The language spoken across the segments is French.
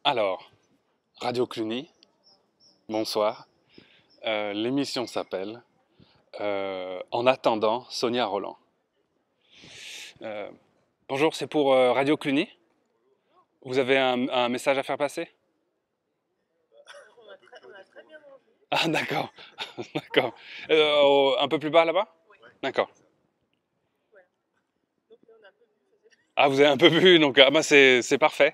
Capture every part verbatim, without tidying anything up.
Alors, Radio Cluny, bonsoir. Euh, L'émission s'appelle euh, En attendant Sonia Rolland. Euh, bonjour, c'est pour euh, Radio Cluny. Vous avez un, un message à faire passer? On a très, on a très bien mangé. Ah, d'accord. D'accord. Euh, au- un peu plus bas là-bas? D'accord. Voilà. Donc là, on a un peu vu. Ah, vous avez un peu vu, donc ah, bah, c'est c'est parfait.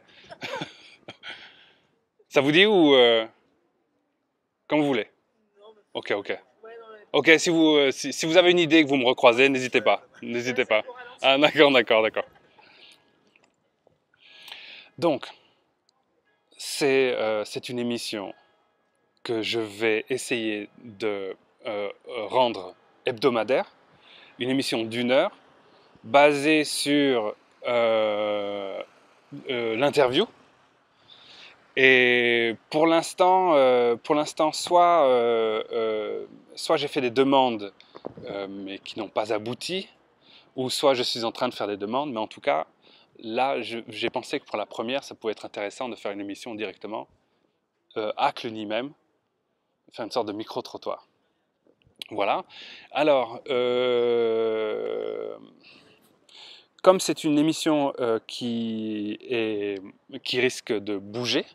Ça vous dit ou euh, comme vous voulez? Non, mais Ok, ok. ouais, non, mais Ok, si vous, euh, si, si vous avez une idée que vous me recroisez, n'hésitez pas. N'hésitez c'est pas. pour ralentir. Ah, d'accord, d'accord, d'accord. Donc, c'est euh, c'est une émission que je vais essayer de euh, rendre hebdomadaire. Une émission d'une heure basée sur euh, euh, l'interview. Et pour l'instant, euh, pour l'instant, soit, euh, euh, soit j'ai fait des demandes euh, mais qui n'ont pas abouti, ou soit je suis en train de faire des demandes, mais en tout cas, là, je- j'ai pensé que pour la première, ça pouvait être intéressant de faire une émission directement euh, à Cluny même, faire une sorte de micro-trottoir. Voilà. Alors, euh, comme c'est une émission euh, qui, est, qui risque de bouger,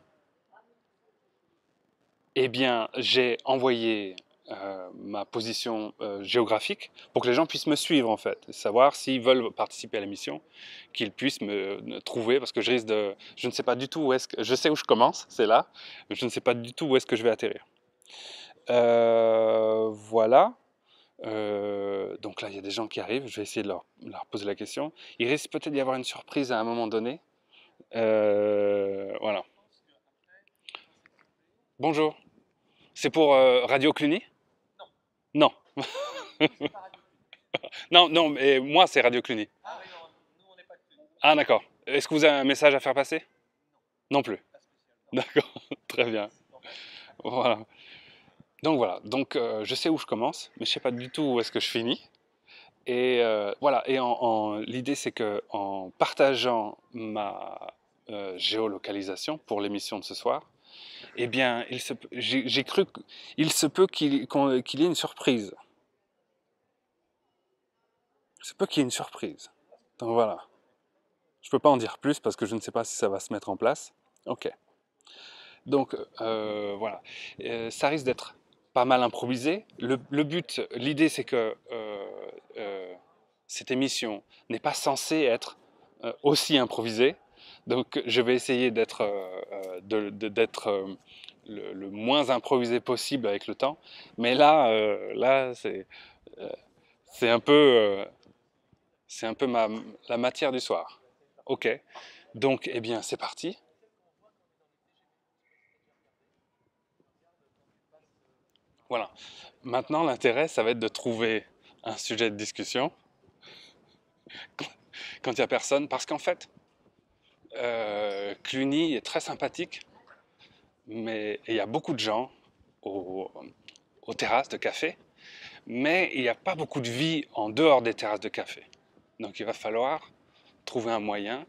eh bien, j'ai envoyé euh, ma position euh, géographique pour que les gens puissent me suivre en fait, savoir s'ils veulent participer à l'émission, qu'ils puissent me, me trouver parce que je risque de, je ne sais pas du tout où est-ce que, je sais où je commence, c'est là, mais je ne sais pas du tout où est-ce que je vais atterrir. Euh, voilà. Euh, donc là, il y a des gens qui arrivent, je vais essayer de leur, leur poser la question. Il risque peut-être d'y avoir une surprise à un moment donné. Euh, voilà. Bonjour. C'est pour euh, Radio Cluny? Non. Non. c'est pas radio. Non, non, mais moi, c'est Radio Cluny. Ah oui, non, nous, on n'est pas que. Ah, d'accord. Est-ce que vous avez un message à faire passer? Non plus. Pas spécialement. D'accord, très bien. Non, mais- Voilà. Donc voilà, donc euh, je sais où je commence, mais je sais pas du tout où est-ce que je finis. Et euh, voilà, et en, en- l'idée c'est que en partageant ma euh, géolocalisation pour l'émission de ce soir, eh bien, il se peut- j'ai j'ai cru qu'il se peut qu'il qu'on- qu'il y ait une surprise. Il se peut qu'il y ait une surprise. Donc voilà. Je peux pas en dire plus parce que je ne sais pas si ça va se mettre en place. Ok. Donc euh, voilà. Euh, ça risque d'être pas mal improvisé. Le, le but, l'idée c'est que euh, euh, cette émission n'est pas censée être euh, aussi improvisée. Donc je vais essayer d'être euh, de, de, d'être euh, le, le, moins improvisé possible avec le temps. Mais là, euh, là c'est euh, c'est un peu, euh, c'est un peu ma, la matière du soir. Ok. Donc eh bien c'est parti. Voilà. Maintenant, l'intérêt, ça va être de trouver un sujet de discussion quand il n'y a personne, parce qu'en fait, euh, Cluny est très sympathique, mais il y a beaucoup de gens aux, aux terrasses de café, mais il n'y a pas beaucoup de vie en dehors des terrasses de café. Donc il va falloir trouver un moyen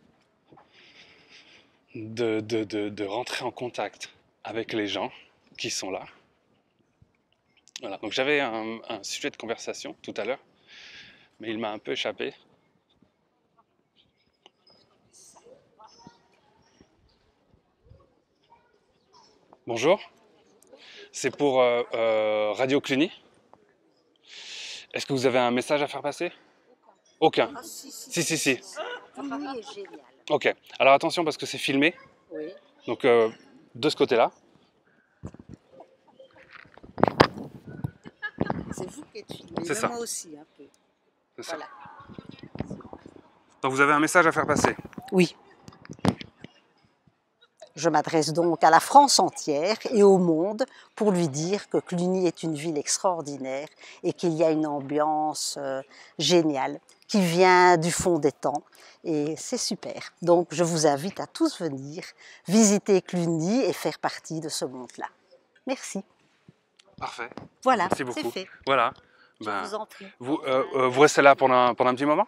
de, de, de, de rentrer en contact avec les gens qui sont là. Voilà. Donc j'avais un, un sujet de conversation tout à l'heure, mais il m'a un peu échappé. Bonjour, c'est pour euh, euh, Radio Cluny. Est-ce que vous avez un message à faire passer? Aucun. Ah si, si, Si, si, si. Cluny est génial. Ok. Alors attention parce que c'est filmé. Oui. Donc euh, de ce côté-là. C'est vous qui êtes filmé, C'est mais ça. moi aussi un peu. C'est ça. Voilà. Donc vous avez un message à faire passer. Oui. Je m'adresse donc à la France entière et au monde pour lui dire que Cluny est une ville extraordinaire et qu'il y a une ambiance euh, géniale qui vient du fond des temps et c'est super. Donc je vous invite à tous venir visiter Cluny et faire partie de ce monde-là. Merci. Parfait. Voilà, Merci c'est beaucoup. fait. Voilà. Je Ben, vous en prie. vous, euh, euh, vous restez là pendant un, pendant un petit moment?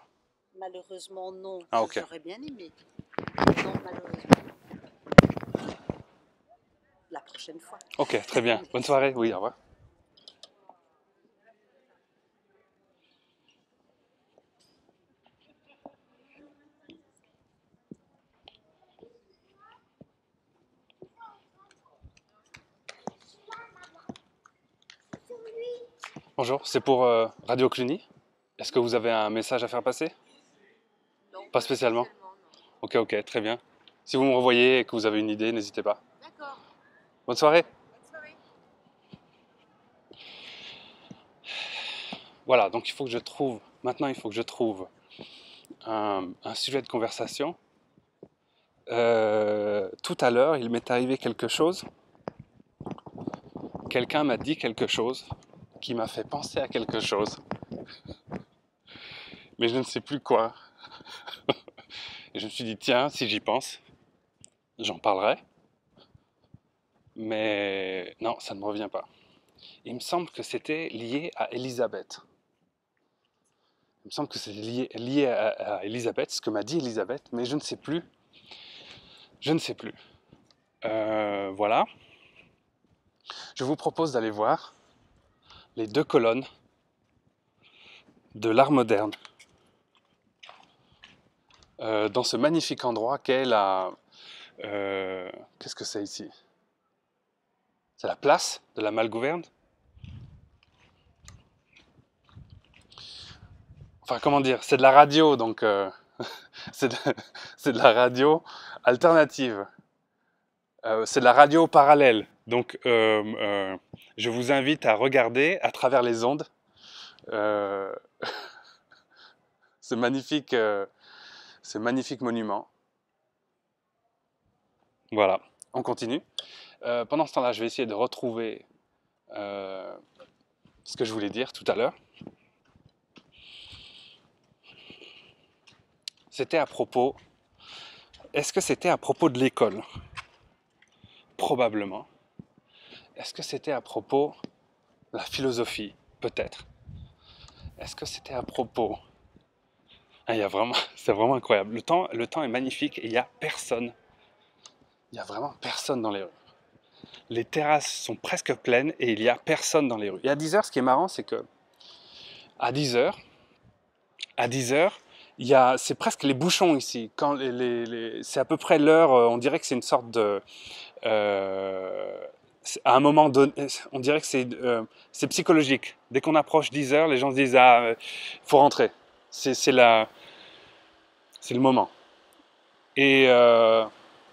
Malheureusement, non. Ah, ok. J'aurais bien aimé. Non, malheureusement. prochaine fois. Ok, très bien. Bonne soirée. Oui, au revoir. Bonjour, c'est pour euh, Radio Cluny. Est-ce que vous avez un message à faire passer? Non, Pas spécialement. non. Ok, ok, très bien. Si vous me revoyez et que vous avez une idée, n'hésitez pas. D'accord. Bonne soirée. Bonne soirée. Voilà, donc il faut que je trouve, maintenant il faut que je trouve un, un sujet de conversation. Euh, tout à l'heure, il m'est arrivé quelque chose. Quelqu'un m'a dit quelque chose qui m'a fait penser à quelque chose. Mais je ne sais plus quoi. Et je me suis dit, tiens, si j'y pense, j'en parlerai. Mais non, ça ne me revient pas. Il me semble que c'était lié à Elisabeth. Il me semble que c'est lié, lié à, à Elisabeth, ce que m'a dit Elisabeth, mais je ne sais plus. Je ne sais plus. Euh, voilà. Je vous propose d'aller voir les deux colonnes de l'art moderne euh, dans ce magnifique endroit qu'est la... Euh, Qu'est-ce que c'est ici? C'est la place de la Malgouverne. Enfin, comment dire? C'est de la radio, donc euh, c'est de, c'est de la radio alternative. Euh, c'est de la radio parallèle. Donc, euh, euh, je vous invite à regarder à travers les ondes euh, ce magnifique, euh, ce magnifique monument. Voilà, on continue. Euh, pendant ce temps-là, je vais essayer de retrouver euh, ce que je voulais dire tout à l'heure. C'était à propos... Est-ce que c'était à propos de l'école? Probablement. Est-ce que c'était à propos de la philosophie? Peut-être. Est-ce que c'était à propos... Ah, il y a vraiment... C'est vraiment incroyable. Le temps, le temps est magnifique et il n'y a personne. Il n'y a vraiment personne dans les rues. Les terrasses sont presque pleines et il n'y a personne dans les rues. Et à dix heures, ce qui est marrant, c'est que à dix heures, à dix heures, il y a, c'est presque les bouchons ici. Quand les, les, les, c'est à peu près l'heure, on dirait que c'est une sorte de... Euh, à un moment donné, on dirait que c'est, euh, c'est psychologique. Dès qu'on approche dix heures, les gens se disent « Ah, il faut rentrer ». C'est, c'est, la, c'est le moment. Et euh,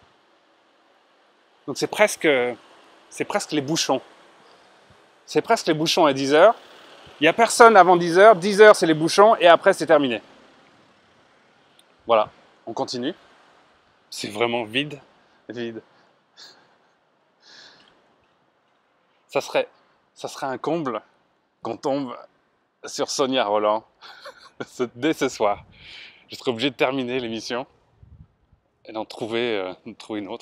donc c'est presque, c'est presque les bouchons. C'est presque les bouchons à dix heures. Il n'y a personne avant dix heures. dix heures, c'est les bouchons et après, c'est terminé. Voilà, on continue. C'est vraiment vide, vide. Ça serait, ça serait un comble qu'on tombe sur Sonia Roland dès ce soir. Je serais obligé de terminer l'émission et d'en trouver, euh, d'en trouver une autre.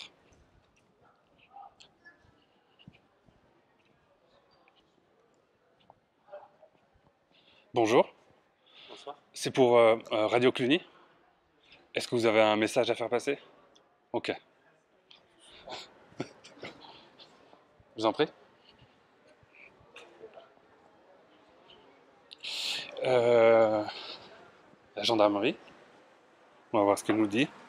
Bonjour. Bonsoir. C'est pour euh, euh, Radio Cluny. Est-ce que vous avez un message à faire passer? Ok. Je vous en prie. Euh, la gendarmerie. On va voir ce qu'elle nous dit.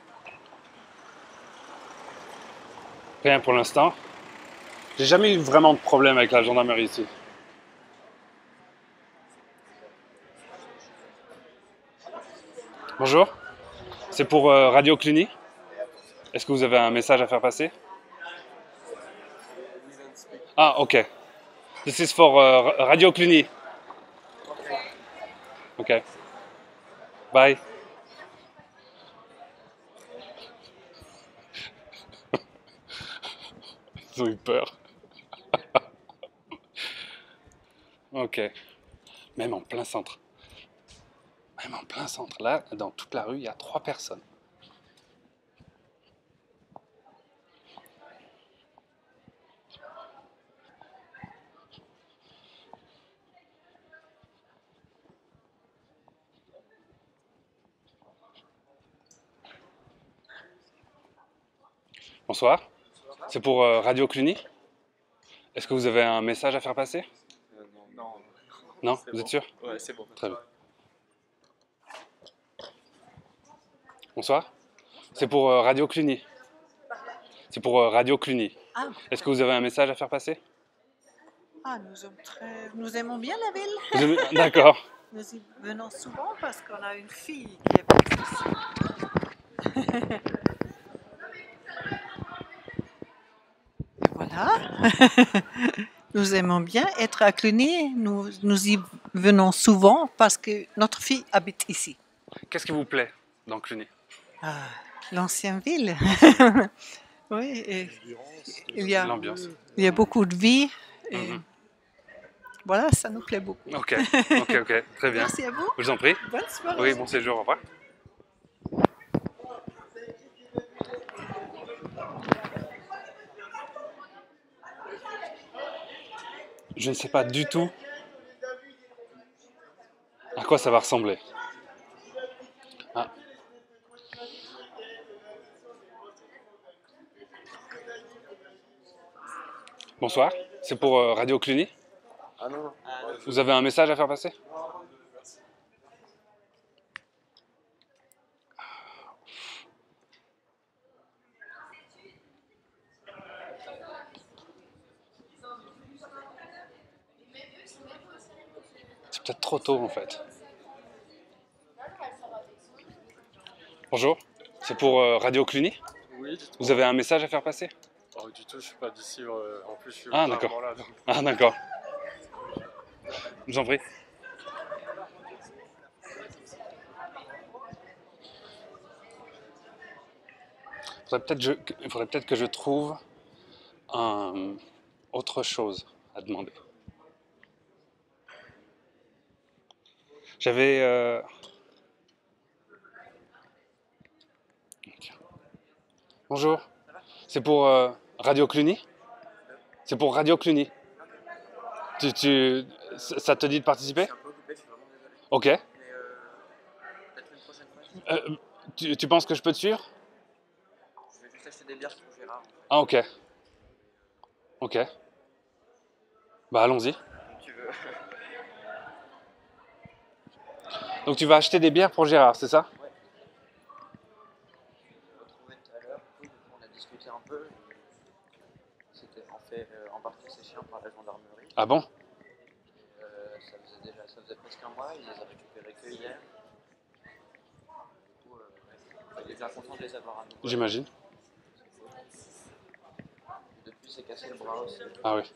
Rien pour l'instant. J'ai jamais eu vraiment de problème avec la gendarmerie ici. Bonjour. C'est pour euh, Radio Cluny. Est-ce que vous avez un message à faire passer? Ah, ok. This is for uh, Radio Cluny. Ok. Bye. Ils ont eu peur. Ok. Même en plein centre. Même en plein centre. Là, dans toute la rue, il y a trois personnes. Bonsoir. C'est pour euh, Radio Cluny. Est-ce que vous avez un message à faire passer? Euh, non, non. Non, C'est vous bon. êtes sûr? Ouais, c'est bon. Très bien. Bonsoir. C'est pour euh, Radio Cluny. C'est pour euh, Radio Cluny. Ah, Est-ce que vous avez un message à faire passer? ah, nous, sommes très... nous aimons bien la ville. Vous aimez- D'accord. Nous y venons souvent parce qu'on a une fille qui habite ici. Et voilà. Nous aimons bien être à Cluny. Nous, nous y venons souvent parce que notre fille habite ici. Qu'est-ce qui vous plaît dans Cluny? Ah, l'ancienne ville. Oui, et il y a, L'ambiance. il y a beaucoup de vie. Et Mhm. voilà, ça nous plaît beaucoup. Ok, ok, ok, très bien. Merci à vous. Je vous en prie. Bonne soirée. Oui, bon séjour, au revoir. Je ne sais pas du tout à quoi ça va ressembler. Ah. Bonsoir, c'est pour euh, Radio Cluny. Ah non, non. Vous avez un message à faire passer? C'est peut-être trop tôt en fait. Bonjour, c'est pour euh, Radio Cluny. Oui, dites-moi. Vous avez un message à faire passer? Oh, du tout, je suis pas d'ici. euh, En plus, je suis Ah, rarement d'accord. là. donc- Ah d'accord. Je vous en prie. Faudrait peut-être je- Il faudrait peut-être que je trouve un, autre chose à demander. J'avais... euh, Bonjour, c'est pour euh, Radio Cluny. C'est pour Radio Cluny. Tu, tu, ça ça te dit de participer? Je suis un peu occupé, je suis vraiment désolé. Ok. Mais euh, peut-être une prochaine fois. Euh, tu, tu penses que je peux te suivre? Je vais juste acheter des bières pour Gérard. Ah ok. Ok. Bah allons-y. Si tu veux. Donc tu vas acheter des bières pour Gérard, c'est ça? Ouais. Je l'ai retrouvé tout à l'heure. Oui, du coup, on a discuté un peu. C'était en fait euh, en partie c'est chiant par la gendarmerie. Ah bon? Euh, ça faisait déjà ça faisait presque un mois. Ils les ont récupérés que hier. Du coup, euh, il est bien content de les avoir à nouveau. J'imagine. Depuis, c'est cassé le bras aussi. Ah oui.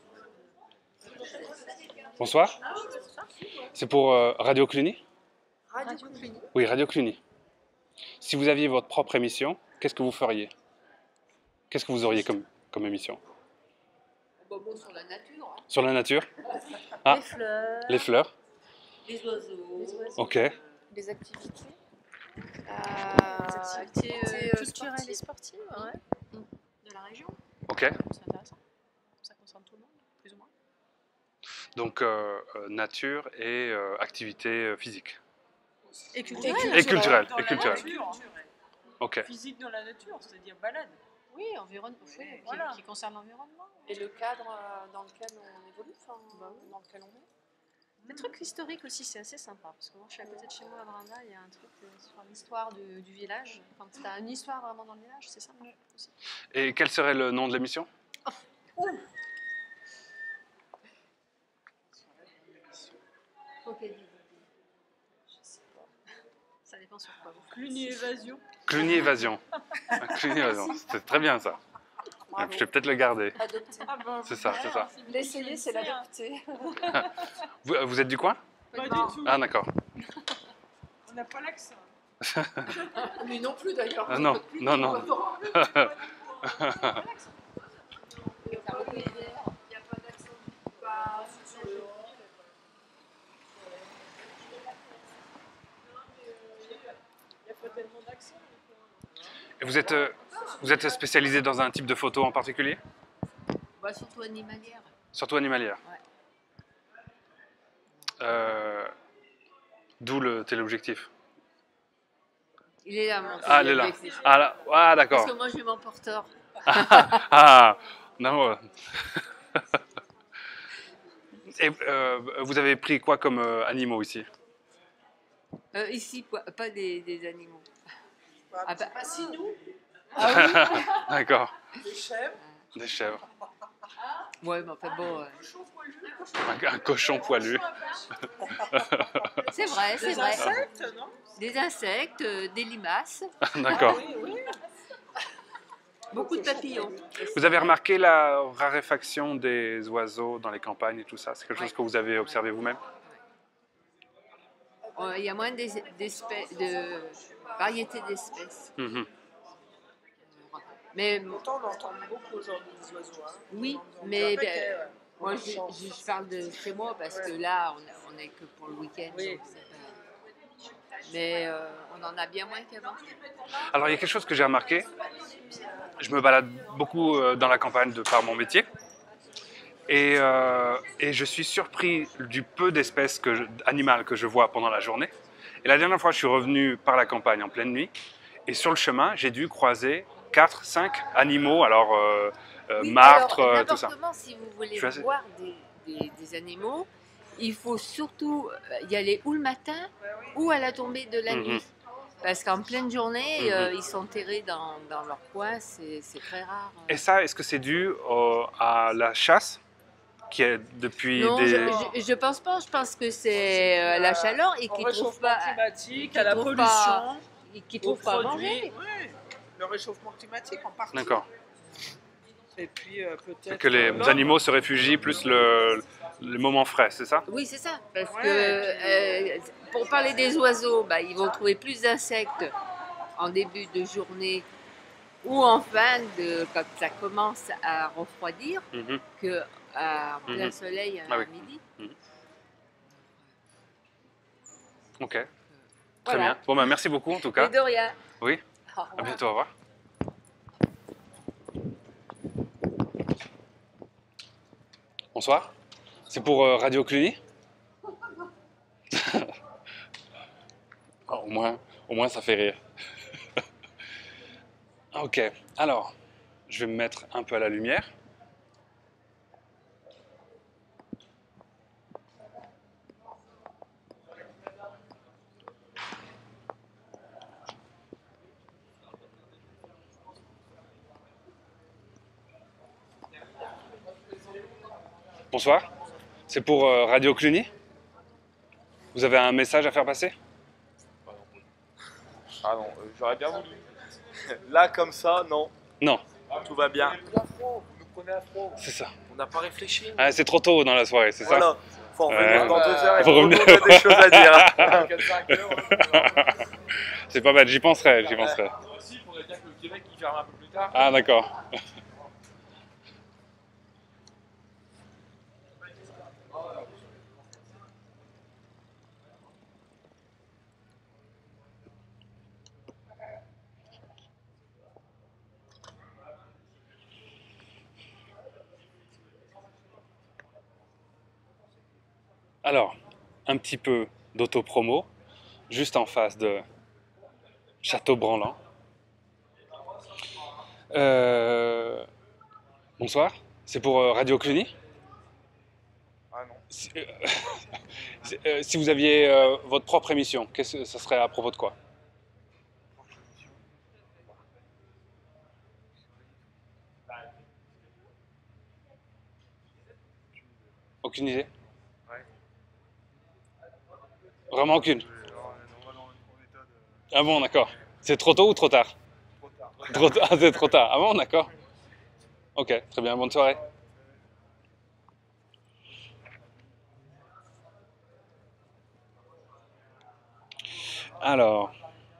Bonsoir. C'est pour euh, Radio Cluny? Radio Cluny. Oui, Radio Cluny. Si vous aviez votre propre émission, qu'est-ce que vous feriez? Qu'est-ce que vous auriez comme, comme émission? Bon, bon, sur la nature, hein. Sur la nature? Ah, Les fleurs, les fleurs. les oiseaux, les oiseaux. Ok. Les activités, Euh, activités activités, euh, euh, culturelles et sportives. sportives, ouais. De la région. Ok. C'est intéressant. Ça concerne tout le monde, plus ou moins. Donc euh, euh, nature et euh, activité euh, physique. Et culturelle. Et culturelle. Dans Et la culturelle. nature. Ok. Physique dans la nature, c'est-à-dire balade. Oui, environnement, oui, qui, Voilà. qui concerne l'environnement. Et le cadre euh, dans lequel on évolue, enfin, dans lequel on est. Les trucs historiques aussi, c'est assez sympa. Parce que moi, je suis à côté de chez moi à Branda, il y a un truc euh, sur l'histoire du, du village. Quand tu as une histoire vraiment dans le village, c'est sympa aussi. Et quel serait le nom de l'émission? Ok, je sais pas. Ça dépend sur quoi. vous Cluny évasion. Cluny Évasion. Ah, Cluny Évasion. C'est très bien ça. Bravo. Je vais peut-être le garder. Adopté. Ah ben, C'est ça, c'est ça. L'essayer, c'est l'adopter. Vous, vous êtes du coin? Pas du tout. Ah d'accord. On n'a pas l'accent. Lui non plus d'ailleurs. Ah, non, non, non. Il n'y a pas d'accent. Bah, c'est sur le Il n'y a pas tellement d'accent. Et vous êtes, euh, vous êtes spécialisé dans un type de photo en particulier? Bah, surtout animalière. Surtout animalière. Ouais. Euh, D'où le téléobjectif. Il est là, mon Ah, elle est là. téléobjectif. Ah, là. Ah d'accord. Parce que moi, je suis mon porteur. Ah, non. euh, Et euh, vous avez pris quoi comme euh, animaux ici? Euh, ici, quoi, pas des, des animaux. Ah bah, Ah si, nous, D'accord. les chèvres, Des chèvres. ouais, mais enfin bon. euh, Un, un cochon poilu. C'est vrai, c'est des vrai. insectes, non? Des insectes, euh, des limaces, D'accord. Oui, oui. beaucoup de papillons. Vous avez remarqué la raréfaction des oiseaux dans les campagnes et tout ça? C'est quelque chose Ouais. que vous avez observé vous-même? Euh, Il y a moins d'es- d'espèces, de variétés d'espèces. Mhm. Mais Pourtant, on entend beaucoup aujourd'hui des oiseaux. Hein. oui, On mais dirait ben, que, ouais, on moi en je, chante. je- je parle de chez moi parce que là on a- on est que pour le week-end. Oui. donc c'est pas- Mais euh, on en a bien moins qu'avant. Alors, il y a quelque chose que j'ai remarqué. Je me balade beaucoup euh, dans la campagne de par mon métier. Et, euh, et je suis surpris du peu d'espèces que je- animales que je vois pendant la journée. Et la dernière fois, je suis revenu par la campagne en pleine nuit. Et sur le chemin, j'ai dû croiser quatre, cinq animaux. Alors, euh, euh, Oui, martres, alors, euh, tout ça. n'importe comment, si vous voulez Je suis assez- voir des, des- des animaux, il faut surtout euh, y aller ou le matin ou à la tombée de la Mhm. nuit. Parce qu'en pleine journée, Mhm. euh, ils sont terrés dans, dans leur coin, c'est c'est très rare. Et ça, est-ce que c'est dû euh, à la chasse qui est depuis Non, des... je, je, je pense pas. Je pense que c'est euh, la chaleur et Au qu'ils trouvent réchauffement pas, climatique, qu'ils à la trouvent pollution, pas- qu'ils aux trouvent pas à produits. manger. Ouais, le réchauffement climatique en partie. D'accord. Et puis euh, peut-être Que les euh, l'homme. animaux se réfugient plus le, le moment frais, c'est ça? Oui, c'est ça. Parce Ouais, que euh, pour parler des oiseaux, bah, ils vont trouver plus d'insectes en début de journée ou en fin de quand ça commence à refroidir Mhm. que à en plein Mhm. soleil à Ah oui. midi. Ok, très Voilà. bien. Bon, bah, merci beaucoup en tout Et cas. de rien. Oui, Au à revoir. bientôt, au revoir. Bonsoir, c'est pour euh, Radio Cluny. Oh, au moins, au moins ça fait rire. Ok, alors, je vais me mettre un peu à la lumière. Bonsoir, c'est pour euh, Radio Cluny. Vous avez un message à faire passer? Ah non, euh, j'aurais bien voulu. Là, comme ça, non. Non, Tout va bien. Vous nous prenez à froid. c'est ça. On n'a pas réfléchi. Ah, c'est trop tôt dans la soirée, c'est ça? Voilà. Faut en Ouais. revenir dans deux heures et Faut pour revenir. nous, on a des choses à dire. C'est pas mal, j'y penserai, j'y penserai. Aussi, il faudrait dire que le Québec, il ferme un peu plus tard. Ah, d'accord. Alors, un petit peu d'autopromo, juste en face de Château-Branlant. Euh, Bonsoir, c'est pour euh, Radio Cluny. Ah non. Si, euh, c'est, euh, si vous aviez euh, votre propre émission, qu'est-ce que ça serait à propos de quoi? Aucune idée? Ouais. Vraiment aucune? On va dans en état de. Ah bon, d'accord. C'est trop tôt ou trop tard? Trop tard. Trop tard, ah, c'est trop tard. Ah bon, d'accord. Ok, très bien, bonne soirée. Alors.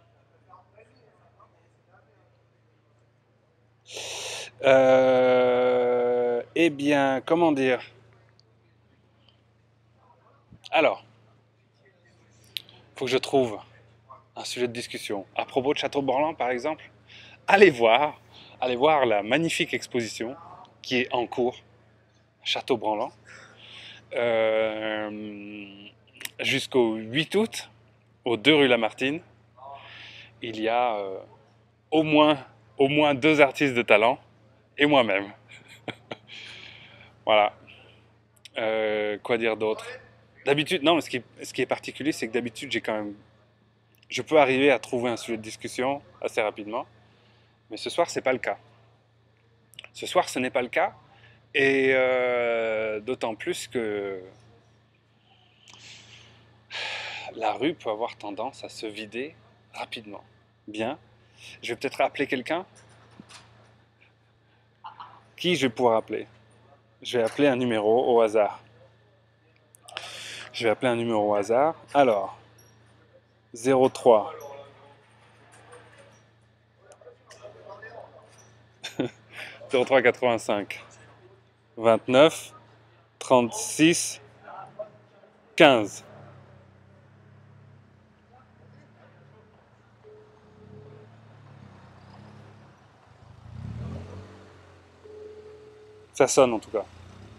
Euh, eh bien, comment dire? Alors, il faut que je trouve un sujet de discussion. À propos de Château-Branlant, par exemple, allez voir, allez voir la magnifique exposition qui est en cours à Château-Branlant euh, jusqu'au huit août, aux deux rue Lamartine. Il y a euh, au moins, au moins deux artistes de talent et moi-même. Voilà. Euh, quoi dire d'autre? D'habitude, non, mais ce qui est, ce qui est particulier, c'est que d'habitude, j'ai quand même, je peux arriver à trouver un sujet de discussion assez rapidement, mais ce soir, c'est pas le cas. Ce soir, ce n'est pas le cas, et euh, d'autant plus que la rue peut avoir tendance à se vider rapidement. Bien. Je vais peut-être appeler quelqu'un. Qui je vais pouvoir appeler? Je vais appeler un numéro au hasard. Je vais appeler un numéro au hasard. Alors, zéro trois. zéro trois quatre-vingt-cinq. vingt-neuf. trente-six. quinze. Ça sonne en tout cas.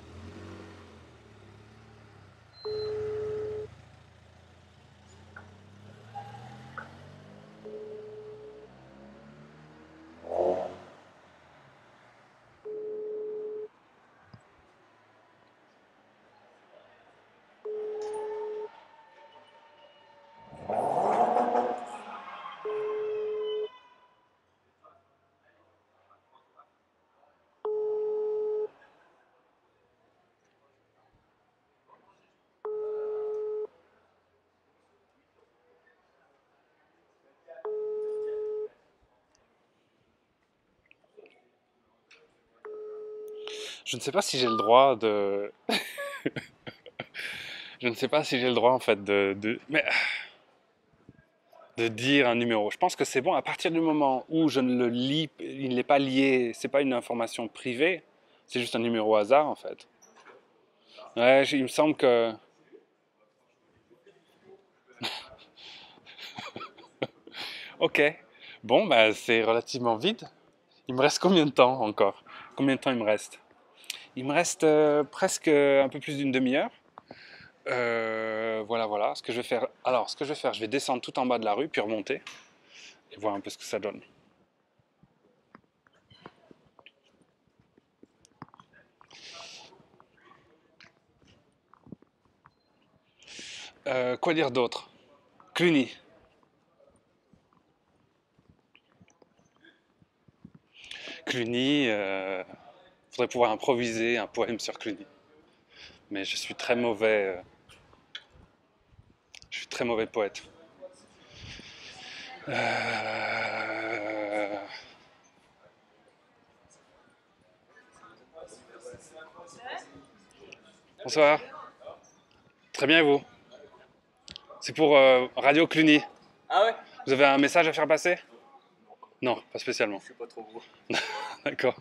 Je ne sais pas si j'ai le droit de... Je ne sais pas si j'ai le droit en fait de... de... Mais... de dire un numéro. Je pense que c'est bon à partir du moment où je ne le lis, il n'est pas lié, c'est pas une information privée, c'est juste un numéro hasard en fait. Ouais, il me semble que... Ok, bon, bah, c'est relativement vide. Il me reste combien de temps encore? Combien de temps il me reste? Il me reste euh, presque un peu plus d'une demi-heure. Euh, voilà, voilà. Ce que je vais faire. Alors, ce que je vais faire, je vais descendre tout en bas de la rue, puis remonter, et voir un peu ce que ça donne. Euh, quoi dire d'autre? Cluny. Cluny, euh, faudrait pouvoir improviser un poème sur Cluny. Mais je suis très mauvais. Euh, je suis très mauvais poète. Euh... Bonsoir. Très bien et vous? C'est pour euh, Radio Cluny. Ah ouais? Vous avez un message à faire passer? Non, pas spécialement. Je suis pas trop gros. D'accord.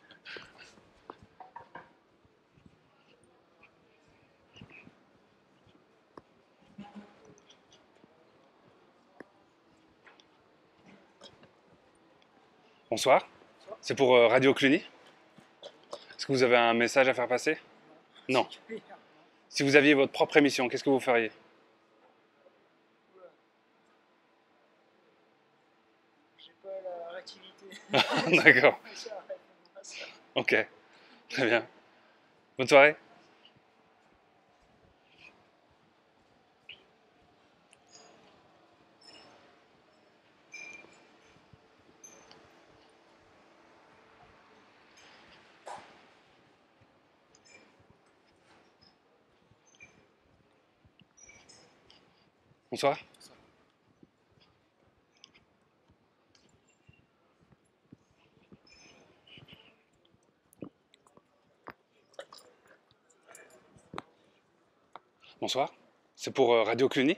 Bonsoir. C'est pour euh, Radio Cluny. Est-ce que vous avez un message à faire passer? Non. Si vous aviez votre propre émission, qu'est-ce que vous feriez? J'ai pas la réactivité. D'accord. Ok. Très bien. Bonne soirée. Bonsoir. Bonsoir. C'est pour euh, Radio Cluny?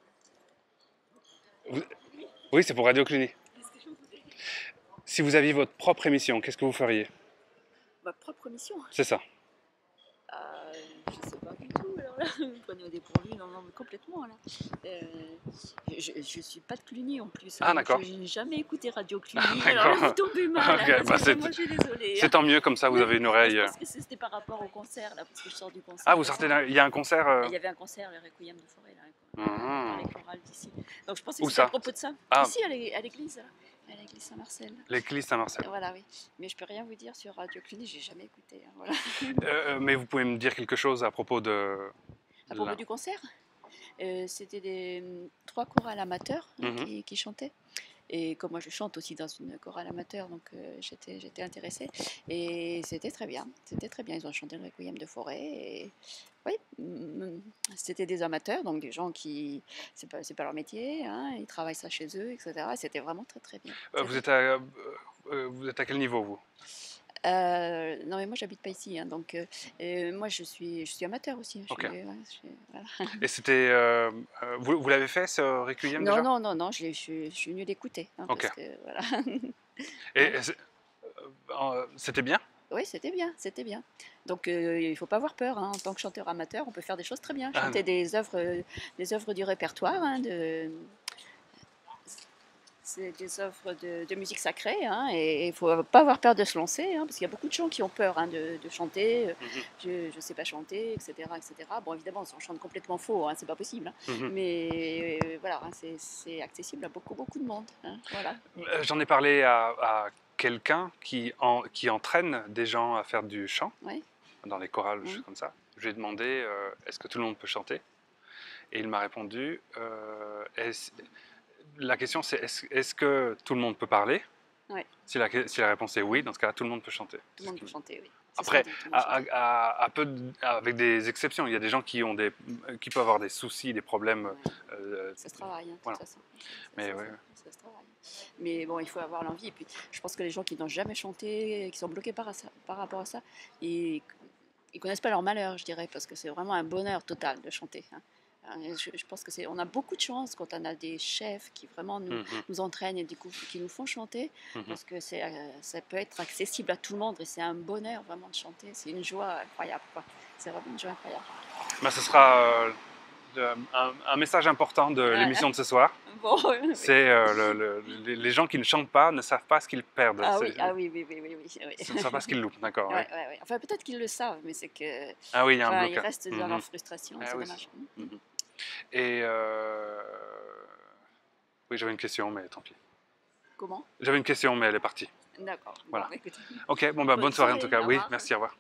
Vous- Oui, c'est pour Radio Cluny. Si vous aviez votre propre émission, qu'est-ce que vous feriez? Ma propre mission. C'est ça. Euh, je sais pas du tout. Alors là, vous me prenez au dépourvu, non, non, mais complètement là. Euh, je, je suis pas de Cluny en plus. Ah, hein, d'accord. Je n'ai jamais écouté Radio Cluny. Ah, alors là, d'accord. vous tombez mal. Ok, hein, bah, parce que c'est- moi, je suis désolée. C'est tant mieux, comme ça vous avez une oreille. Je euh. pense que c'était par rapport au concert là, parce que je sors du concert. Ah, vous sortez d'un... Il y a un concert euh, Il y avait un concert, le Requiem de Forêt, là, Mhm. par les chorales d'ici. Donc je pensais Où que c'était ça? à propos de ça. Ah. Ici, à l'é- à l'église. là. à l'église Saint-Marcel. L'église Saint-Marcel. Voilà, oui. Mais je peux rien vous dire sur Radio Cluny, j'ai jamais écouté. Hein, voilà. Euh, mais vous pouvez me dire quelque chose à propos de... À propos la- du concert, euh, c'était des hum, trois chorales amateurs hein, Mhm. qui, qui chantaient. Et comme moi je chante aussi dans une chorale amateur, donc euh, j'étais, j'étais intéressée. Et c'était très bien, c'était très bien. Ils ont chanté le Requiem de Forêt. Et... Oui, mm, c'était des amateurs, donc des gens qui, c'est pas, c'est pas leur métier, hein, ils travaillent ça chez eux, et cetera. Et c'était vraiment très très bien. Euh, vous, êtes à, euh, euh, vous êtes à quel niveau, vous? Euh, non mais moi j'habite pas ici, hein, donc euh, euh, moi je suis, je suis amateur aussi. hein, je Ok. suis- ouais, je suis- voilà. Et c'était... euh, euh, vous vous l'avez fait, ce Requiem, Non, déjà? non, non, non, je, l'ai- je, je suis venue l'écouter. hein, Ok. parce que, voilà. Et, et c'est- euh, c'était bien? Oui, c'était bien, c'était bien. Donc euh, il ne faut pas avoir peur. hein. En tant que chanteur amateur, on peut faire des choses très bien. Ah, Chanter non. des œuvres, euh, des œuvres du répertoire, hein, de, c'est des œuvres de, de musique sacrée. hein, et il ne faut pas avoir peur de se lancer, hein, parce qu'il y a beaucoup de gens qui ont peur hein, de, de chanter. euh, Mhm. Je ne sais pas chanter, et cetera, et cetera. Bon, évidemment, si on chante complètement faux, hein, c'est pas possible. hein. Mhm. Mais euh, voilà, hein, c'est, c'est accessible à beaucoup, beaucoup de monde. hein, voilà. Euh, J'en ai parlé à, à quelqu'un qui, en- qui entraîne des gens à faire du chant, Ouais. dans les chorales, Mhm. choses comme ça. Je lui ai demandé, euh, est-ce que tout le monde peut chanter? Et il m'a répondu, euh, est-ce- la question c'est, est-ce est-ce que tout le monde peut parler? Ouais. Si la, si la réponse est oui, dans ce cas-là, tout le monde peut chanter. Tout le monde peut chanter, oui. C'est ce Après, qu'on dit, tout le monde à, chante. à- à- à peu de- avec des exceptions, il y a des gens qui, ont des, qui peuvent avoir des soucis, des problèmes. Ouais. euh, Ça se travaille, hein, de voilà. toute façon. Ça, Mais ça, ouais, ça- ouais. ça se travaille. Mais bon, il faut avoir l'envie. Et puis, je pense que les gens qui n'ont jamais chanté, qui sont bloqués par, ça- par rapport à ça, ils ne connaissent pas leur malheur, je dirais, parce que c'est vraiment un bonheur total de chanter. hein. Euh, Je, je pense que c'est, on a beaucoup de chance quand on a des chefs qui vraiment nous, Mhm, nous entraînent et du coup, qui nous font chanter, mhm. parce que c'est, euh, ça peut être accessible à tout le monde et c'est un bonheur vraiment de chanter. C'est une joie incroyable, quoi. C'est vraiment une joie incroyable. Ben, ce sera euh, de- un, un message important de Ouais. l'émission de ce soir. Bon, oui. C'est euh, le- le- les, les gens qui ne chantent pas ne savent pas ce qu'ils perdent. Ah C'est- oui, ah oui, oui, oui, oui, oui, oui. Ils ne savent pas ce qu'ils loupent, d'accord. Ouais, oui. ouais, ouais. Enfin, peut-être qu'ils le savent, mais c'est que. Ah oui, il y a un Enfin, ils blocage. restent dans Mhm. leur frustration, Ah c'est oui, dommage. Mhm. Et euh, oui, j'avais une question, mais tant pis. Comment? J'avais une question, mais elle est partie. D'accord. Voilà. Bon, bah, écoute. Ok, bon bah bonne, Bonne soirée en soirée, tout cas. au Oui, revoir. merci, au revoir.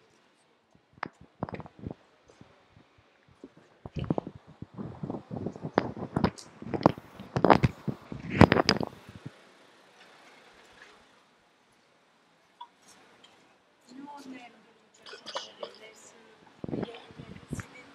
Nous, on aime de toute façon. On les laisse. Il y a il y a des idées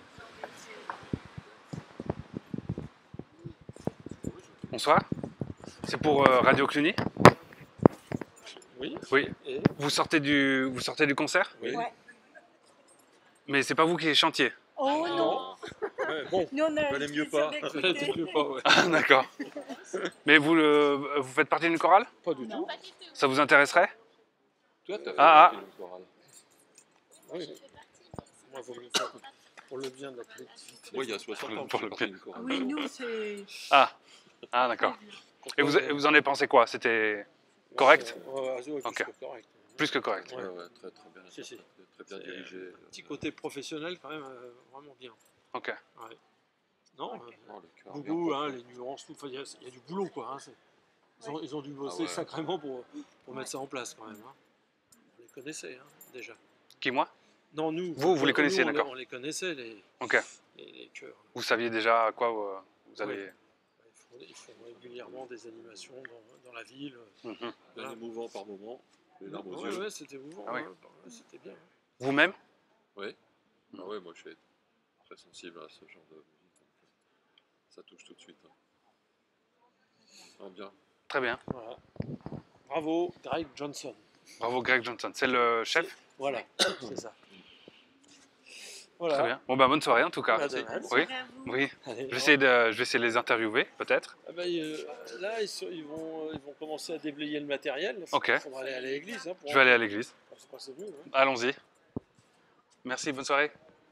nous embêter. Bonsoir. C'est pour euh, Radio Cluny. Oui. Oui. Et Vous sortez du, vous sortez du concert? Oui. Ouais. Mais c'est pas vous qui chantiez. Oh non. Ouais, bon, Nous, on a valait mieux l'habitude pas. d'écouter. Valait mieux pas, ouais. Ah, d'accord. Mais vous, le, vous faites partie d'une chorale? Pas du tout. Ça vous intéresserait? Toi, t'as fait Ah, partie d'une chorale. Oui. Moi, vaut mieux faire pour le bien de la collectivité. Moi, il y a soixante ans que Pour je le suis parti d'une chorale. Oui, nous, c'est. Ah, ah d'accord. Et vous, vous en avez pensé quoi? C'était correct? Ouais, ouais, ouais, plus Ok. que correct. Plus que correct. Ouais, ouais, très, très bien. Si, si. Très bien C'est dirigé. un petit côté professionnel, quand même, euh, vraiment bien. Ok. Ouais. Non, euh, Oh, le cœur bien beaucoup, profond. hein, les nuances, tout. Enfin, il y, a- il y a du boulot, quoi. Hein, c'est- ils, ont, ils ont dû bosser Ah ouais. sacrément pour, pour mettre ça en place, quand même. Hein. On les connaissait, hein, déjà. Qui, moi? Non, nous. Vous, vous les nous, connaissiez, on les- d'accord. On les connaissait, les, Ok. les, les chœurs. Vous saviez déjà à quoi euh, vous allez... Ouais. Ils font, ils font régulièrement des animations dans, dans la ville. Mhm. Bien Voilà. émouvant par moments. Les larmes aux Ouais, yeux. ouais, c'était émouvant. Ah oui. hein. Ouais, c'était bien. Vous-même? Oui. Ah ouais, moi, je suis très sensible à ce genre de musique. donc, euh, Ça touche tout de suite. hein. Ah, bien. Très bien. Voilà. Bravo, Greg Johnson. Bravo Greg Johnson. C'est le chef? Voilà, c'est ça. Voilà. Très bien. Bon bah bonne soirée en tout cas. Bah, de même. Oui. Soirée à vous. Oui. Allez, Je vais essayer de, je vais essayer de les interviewer peut-être. Ah bah, euh, là, ils, sont- ils vont, euh, ils vont commencer à déblayer le matériel. Il Ok. faudra aller à l'église. Hein, pour Je vais aller à l'église. pour se passer mieux. Hein. Allons-y. Merci. Bonne soirée.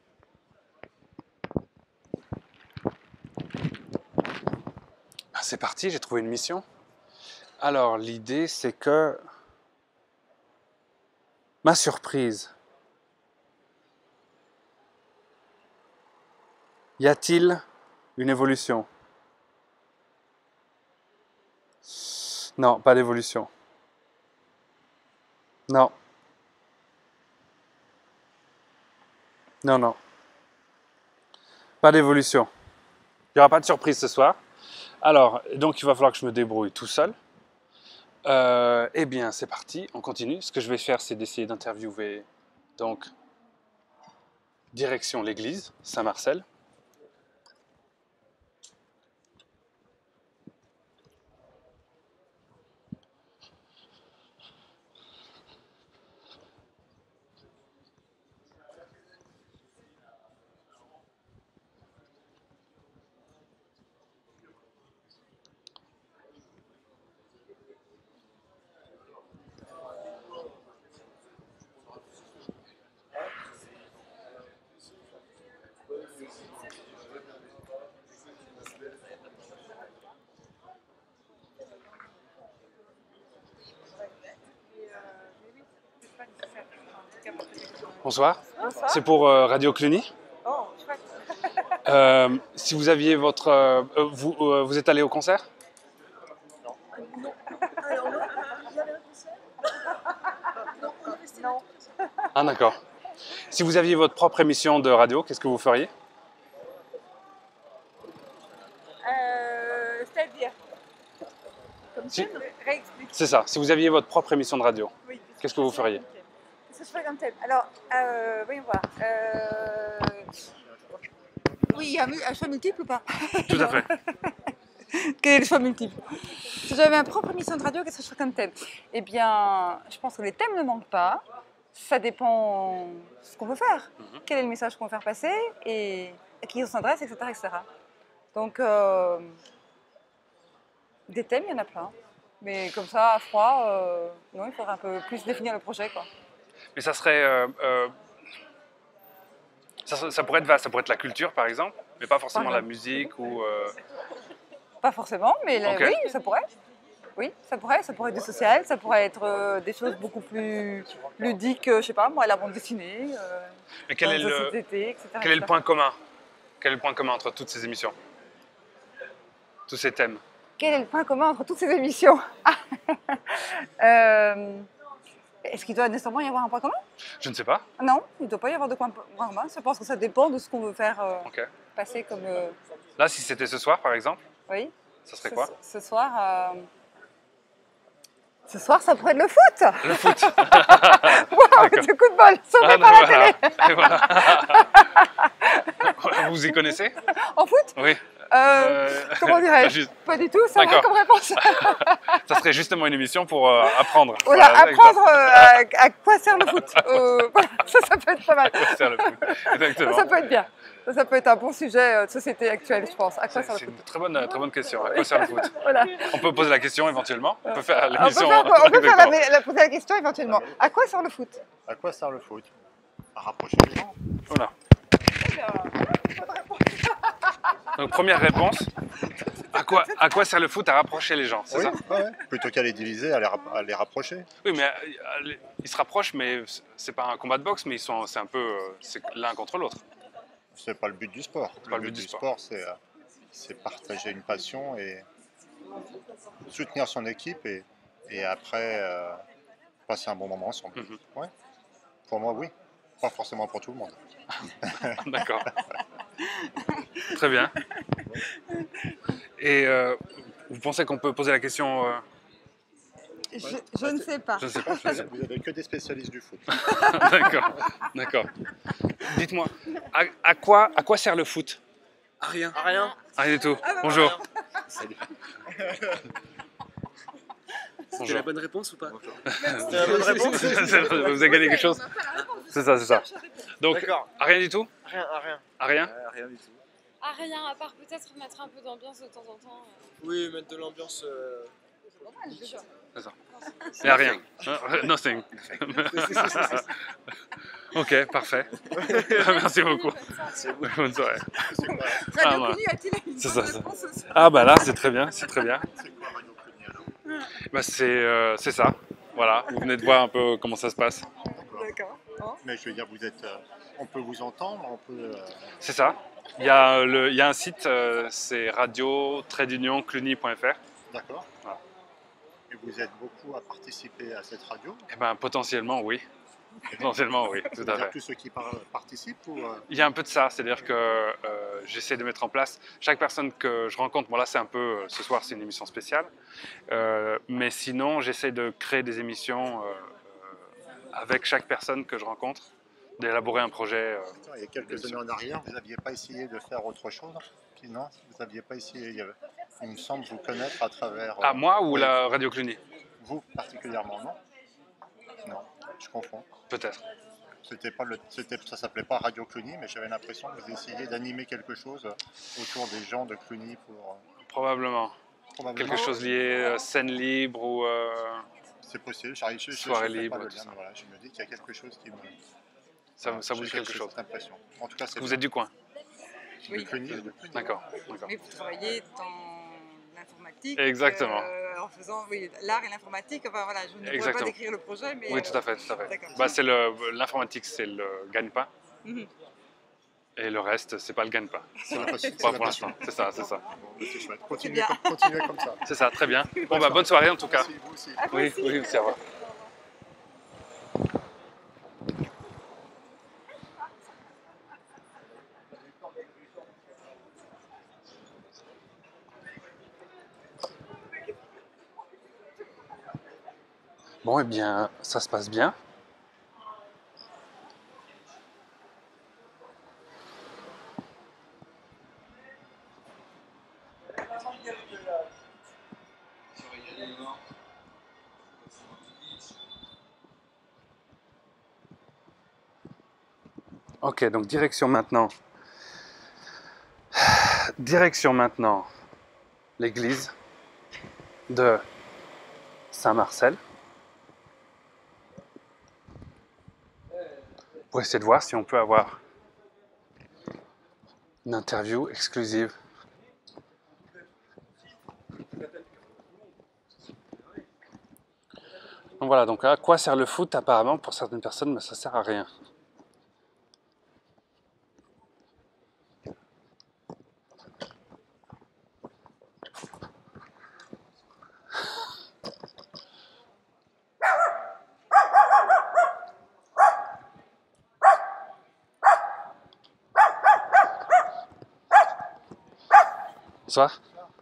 Ah, c'est parti. J'ai trouvé une mission. Alors l'idée c'est que ma surprise. Y a-t-il une évolution? Non, pas d'évolution. Non. Non, non. Pas d'évolution. Il n'y aura pas de surprise ce soir. Alors, donc il va falloir que je me débrouille tout seul. Euh, eh bien, c'est parti, on continue. Ce que je vais faire, c'est d'essayer d'interviewer, donc, direction l'église Saint-Marcel. Bonsoir. Bonsoir. C'est pour euh, Radio Cluny. Oh, chouette. Euh, si vous aviez votre... euh, vous, euh, vous êtes allé au concert? Alors, non, il y avait un concert. Non, on est resté là. Ah d'accord. Si vous aviez votre propre émission de radio, qu'est-ce que vous feriez? Euh, C'est-à-dire comme Si- thème, réexplique. C'est ça. Si vous aviez votre propre émission de radio, Oui. qu'est-ce que vous feriez? Qu'est-ce que je ferais comme thème? Alors, euh, voyons voir. Euh... Oui, il y a un choix multiple ou pas? Tout à fait. Quel est le choix multiple? Si j'avais ma propre émission de radio, qu'est-ce que je ferais comme thème? Eh bien, je pense que les thèmes ne manquent pas. Ça dépend de ce qu'on veut faire. Mhm. Quel est le message qu'on veut faire passer et à qui on s'adresse, et cetera et cetera. Donc, euh, des thèmes, il y en a plein. Mais comme ça, à froid, euh, non, il faudrait un peu plus définir le projet, quoi. Mais ça serait... euh, euh, ça, ça pourrait être vaste. Ça pourrait être la culture, par exemple, mais pas forcément Par la exemple. musique ou... euh, Pas forcément, mais là, Ok. oui, ça pourrait. Oui, ça pourrait. Ça pourrait être du social, ça pourrait être euh, des choses beaucoup plus ludiques, euh, je sais pas, moi, la bande dessinée, euh, Mais quel dans est les le, sociétés, et cetera quel est le et cetera. point commun? Quel est le point commun entre toutes ces émissions? Tous ces thèmes? Quel est le point commun entre toutes ces émissions? euh, Est-ce qu'il doit nécessairement y avoir un point commun? Je ne sais pas. Non, il ne doit pas y avoir de point point commun. Je pense que ça dépend de ce qu'on veut faire euh, Ok. passer comme... euh, Là, si c'était ce soir, par exemple, oui. ça serait Ce- quoi? Ce soir... euh, Ce soir, ça pourrait être le foot. Le foot. Waouh, D'accord. ce coup de bol, sauvé Ah, par donc la voilà. télé. Et voilà. Vous y connaissez? En foot? Oui. Euh, Euh, Comment dirais-je? juste- Pas du tout, c'est vrai D'accord. comme réponse. Ça serait justement une émission pour euh, apprendre. Voilà, Voilà, apprendre euh, à, à quoi sert le foot. Euh, voilà, ça, ça peut être pas mal. À quoi sert le foot? Ça, Exactement. ça peut être bien. Ça, ça peut être un bon sujet euh, de société actuelle, je pense. À quoi C'est sert le c'est foot? une très bonne, très bonne question. À quoi sert le foot? Voilà. On peut poser la question éventuellement. On peut faire On peut l'émission. faire, on peut faire la, Exactement. la- poser la question éventuellement. À quoi sert le foot? À quoi sert le foot? À rapprocher les gens. Voilà. Donc première réponse. À quoi, à quoi sert le foot? À rapprocher les gens, c'est Oui, ça? ouais, ouais. Plutôt qu'à les diviser, à les, rap- à les rapprocher. Oui, mais euh, ils se rapprochent, mais c'est pas un combat de boxe, mais ils sont, c'est un peu, euh, c'est l'un contre l'autre. C'est pas le but du sport. pas le but du sport, c'est euh, c'est partager une passion et soutenir son équipe et, et après euh, passer un bon moment ensemble. Mhm. Ouais. Pour moi, oui. Pas forcément pour tout le monde. D'accord. Très bien. Et euh, vous pensez qu'on peut poser la question euh, Je, je ne sais pas. Je ne sais pas. Je ne sais Vous avez que des spécialistes du foot. pas. D'accord. D'accord. Dites-moi, à, à quoi, à quoi sert le foot? À rien. À rien. Rien du tout. Ah bah Bonjour. Salut. Bonjour. C'était la bonne réponse ou pas? C'était la bonne réponse. Vous avez gagné quelque chose? C'est ça, c'est ça. Donc, D'accord. à rien du tout? Rien, à rien. À rien? À rien du tout. Ah, rien, à part peut-être mettre un peu d'ambiance de temps en temps. Oui, mettre de l'ambiance. euh, C'est ça. Mais à rien. Euh, Nothing. Ok, parfait. Merci beaucoup. Bonne soirée. Ah, Radio voilà. Cluny a-t-il une C'est bonne ça, ça. réponse aussi? Ah bah là, c'est très bien, c'est très bien. Bah c'est euh, c'est ça. Voilà, vous venez de voir un peu comment ça se passe. D'accord. Bon. Mais je veux dire, vous êtes, euh, on peut vous entendre, on peut. euh, C'est ça. Il y a, le, il y a un site, euh, c'est radio tiret d'union cluny point f r. D'accord. Voilà. Et Et vous êtes beaucoup à participer à cette radio? Eh ben, potentiellement, oui. Potentiellement, oui, tout à C'est-à-dire fait. tous ceux qui par- participent ou, euh, Il y a un peu de ça, c'est-à-dire que euh, j'essaie de mettre en place chaque personne que je rencontre. Bon, là, c'est un peu, euh, ce soir, c'est une émission spéciale. Euh, mais sinon, j'essaie de créer des émissions euh, euh, avec chaque personne que je rencontre, d'élaborer un projet. Euh, Attends, il y a quelques années en arrière, vous n'aviez pas essayé de faire autre chose? Qui- Non, vous n'aviez pas essayé. Il, y avait- il me semble vous connaître à travers. Ah, euh, moi ou oui. la Radio Cluny? Vous particulièrement, non? Non, je confonds. Peut-être. C'était pas le, c'était, ça s'appelait pas Radio Cluny, mais j'avais l'impression que vous essayiez d'animer quelque chose autour des gens de Cluny pour. Probablement. Probablement. Quelque chose lié euh, scène libre ou euh, C'est possible. J'arrive, je, je, soirée je fais libre. pas le Tout lien, ça. mais voilà, je me dis qu'il y a quelque chose qui me. Ça, Voilà, ça vous j'ai- dit quelque j'ai chose? cette impression. En tout cas, c'est Vous bien. êtes du coin? De Cluny, de Cluny. D'accord. d'accord. Mais vous travaillez dans l'informatique. Exactement. euh, en faisant oui, l'art et l'informatique. Enfin voilà, je ne pourrais pas Exactement. décrire le projet, mais. Oui, tout à fait, tout à fait. D'accord. Bah, c'est le, l'informatique, c'est le gagne-pain. Mhm. Et le reste, c'est pas le gagne-pain. C'est la passion. Pas c'est la pour passion. l'instant. C'est ça, c'est ça. Bon, bah, c'est chouette. C'est Continuez, bien. comme, continuez comme ça. C'est ça, très bien. Bon, bah, bonne soirée en tout cas. Merci, vous aussi. À vous Oui, aussi. oui, c'est vrai. Bon, eh bien, ça se passe bien. Ok, donc direction maintenant. Direction maintenant l'église de Saint-Marcel. Pour essayer de voir si on peut avoir une interview exclusive. Donc voilà, donc à quoi sert le foot apparemment pour certaines personnes, mais ça sert à rien. Bonsoir.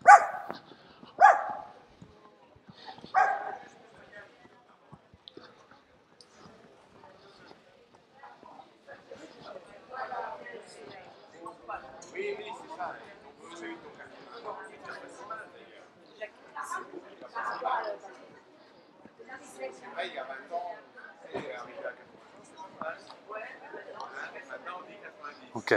Ok.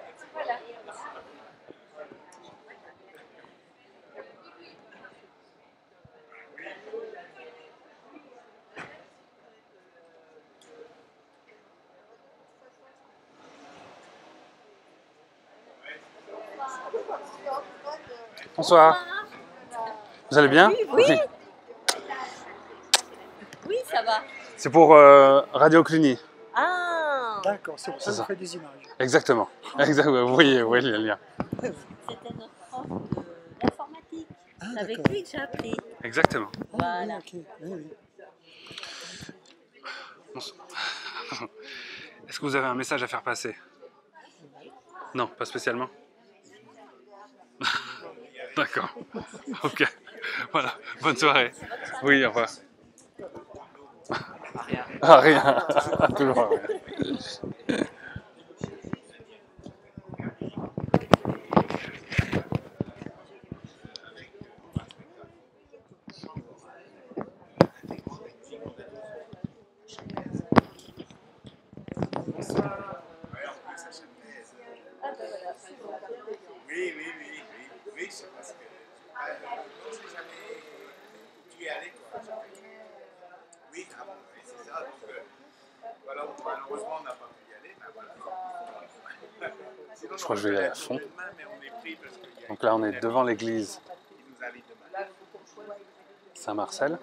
Bonsoir. Vous allez bien? Oui, oui. Oui, ça va. C'est pour euh, Radio Cluny. Ah, D'accord, c'est pour ça C'est que vous ça. faites des images. Exactement. Exactement. Vous voyez, vous voyez le lien. c'était notre prof de- d'informatique. Ah, C'est avec d'accord. lui que j'ai appris. Exactement. Ah, Voilà. oui, ok. Oui, oui. Est-ce que vous avez un message à faire passer? Non, pas spécialement. D'accord. Ok. Voilà. Bonne soirée. Oui, au revoir. Rien. Ah, rien. Toujours rien. Oui, oui, oui, oui, oui, c'est parce que euh, non, j'ai jamais pu y aller, quoi. Oui, ah bon, oui, c'est ça. Donc, euh, voilà, malheureusement, on n'a pas pu y aller, mais voilà. Sinon, Je crois que je vais y aller à fond. demain, mais on est pris parce qu'il y a Donc là, on est devant l'église qui nous invite demain. Saint-Marcel.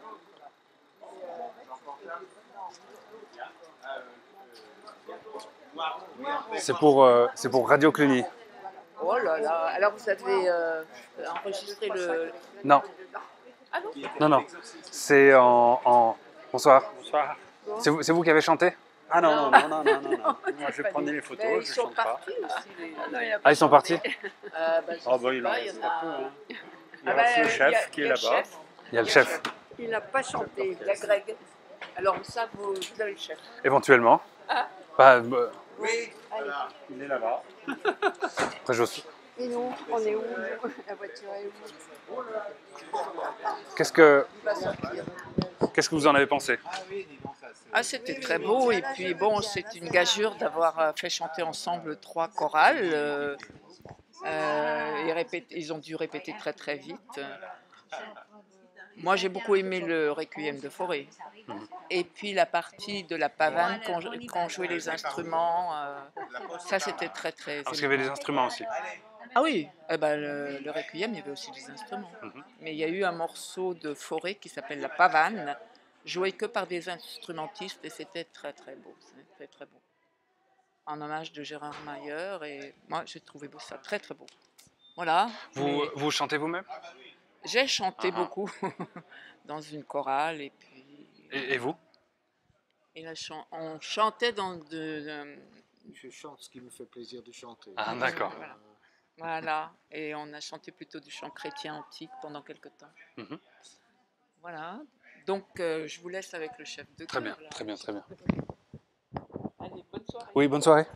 Ah, euh, euh, C'est pour, euh, c'est pour Radio Cluny. Oh là là, alors vous avez euh, enregistré le... Non, Ah non non, non. C'est en, en... Bonsoir. Bonsoir. C'est vous, c'est vous qui avez chanté? Ah non, non, non, non, non, non, non. Moi je prenais les photos, Mais je ils sont chante pas. partis aussi. Les... Ah, non, il a Ah, ils sont partis? Euh, bah, je Oh bah sais il en pas, reste y en pas a- peu. Hein. Il y Ah a bah, le il y a- chef qui il est y a le là-bas. chef. Il y a le chef. Il n'a pas chanté, il y a Greg. Alors ça, vous, vous avez le chef. Éventuellement. Ah. Bah, bah, Oui, Il est là-bas. après, j'ose- Et nous, on est où? La voiture est où? Qu'est-ce que, Il va sortir. qu'est-ce que vous en avez pensé? Ah, c'était très beau et puis bon, c'est une gageure d'avoir euh, fait chanter ensemble trois chorales. Euh, euh, ils, répètent- ils ont dû répéter très très vite. Moi, j'ai beaucoup aimé le Requiem de Fauré. Et puis la partie de la pavane, quand, quand on jouait les instruments, euh, ça c'était très très. Ah, parce qu'il y avait des instruments aussi. Ah oui, eh ben, le, le Requiem, il y avait aussi des instruments. Mhm. Mais il y a eu un morceau de Fauré qui s'appelle la pavane, joué que par des instrumentistes et c'était très très beau. C'était très très beau. En hommage de Gérard Mayer et moi j'ai trouvé beau ça, très très beau. Voilà. Vous, Mais vous chantez vous-même? j'ai chanté Ah ah. beaucoup dans une chorale et puis. Et, et vous? Et la chan- on chantait dans de. de- Je chante ce qui me fait plaisir de chanter. Ah, d'accord. Voilà. Voilà, et on a chanté plutôt du chant chrétien antique pendant quelque temps. Mhm. Voilà, donc euh, je vous laisse avec le chef de Très chœur, bien, là. très bien, très bien. Allez, bonne soirée. Oui, bonne soirée.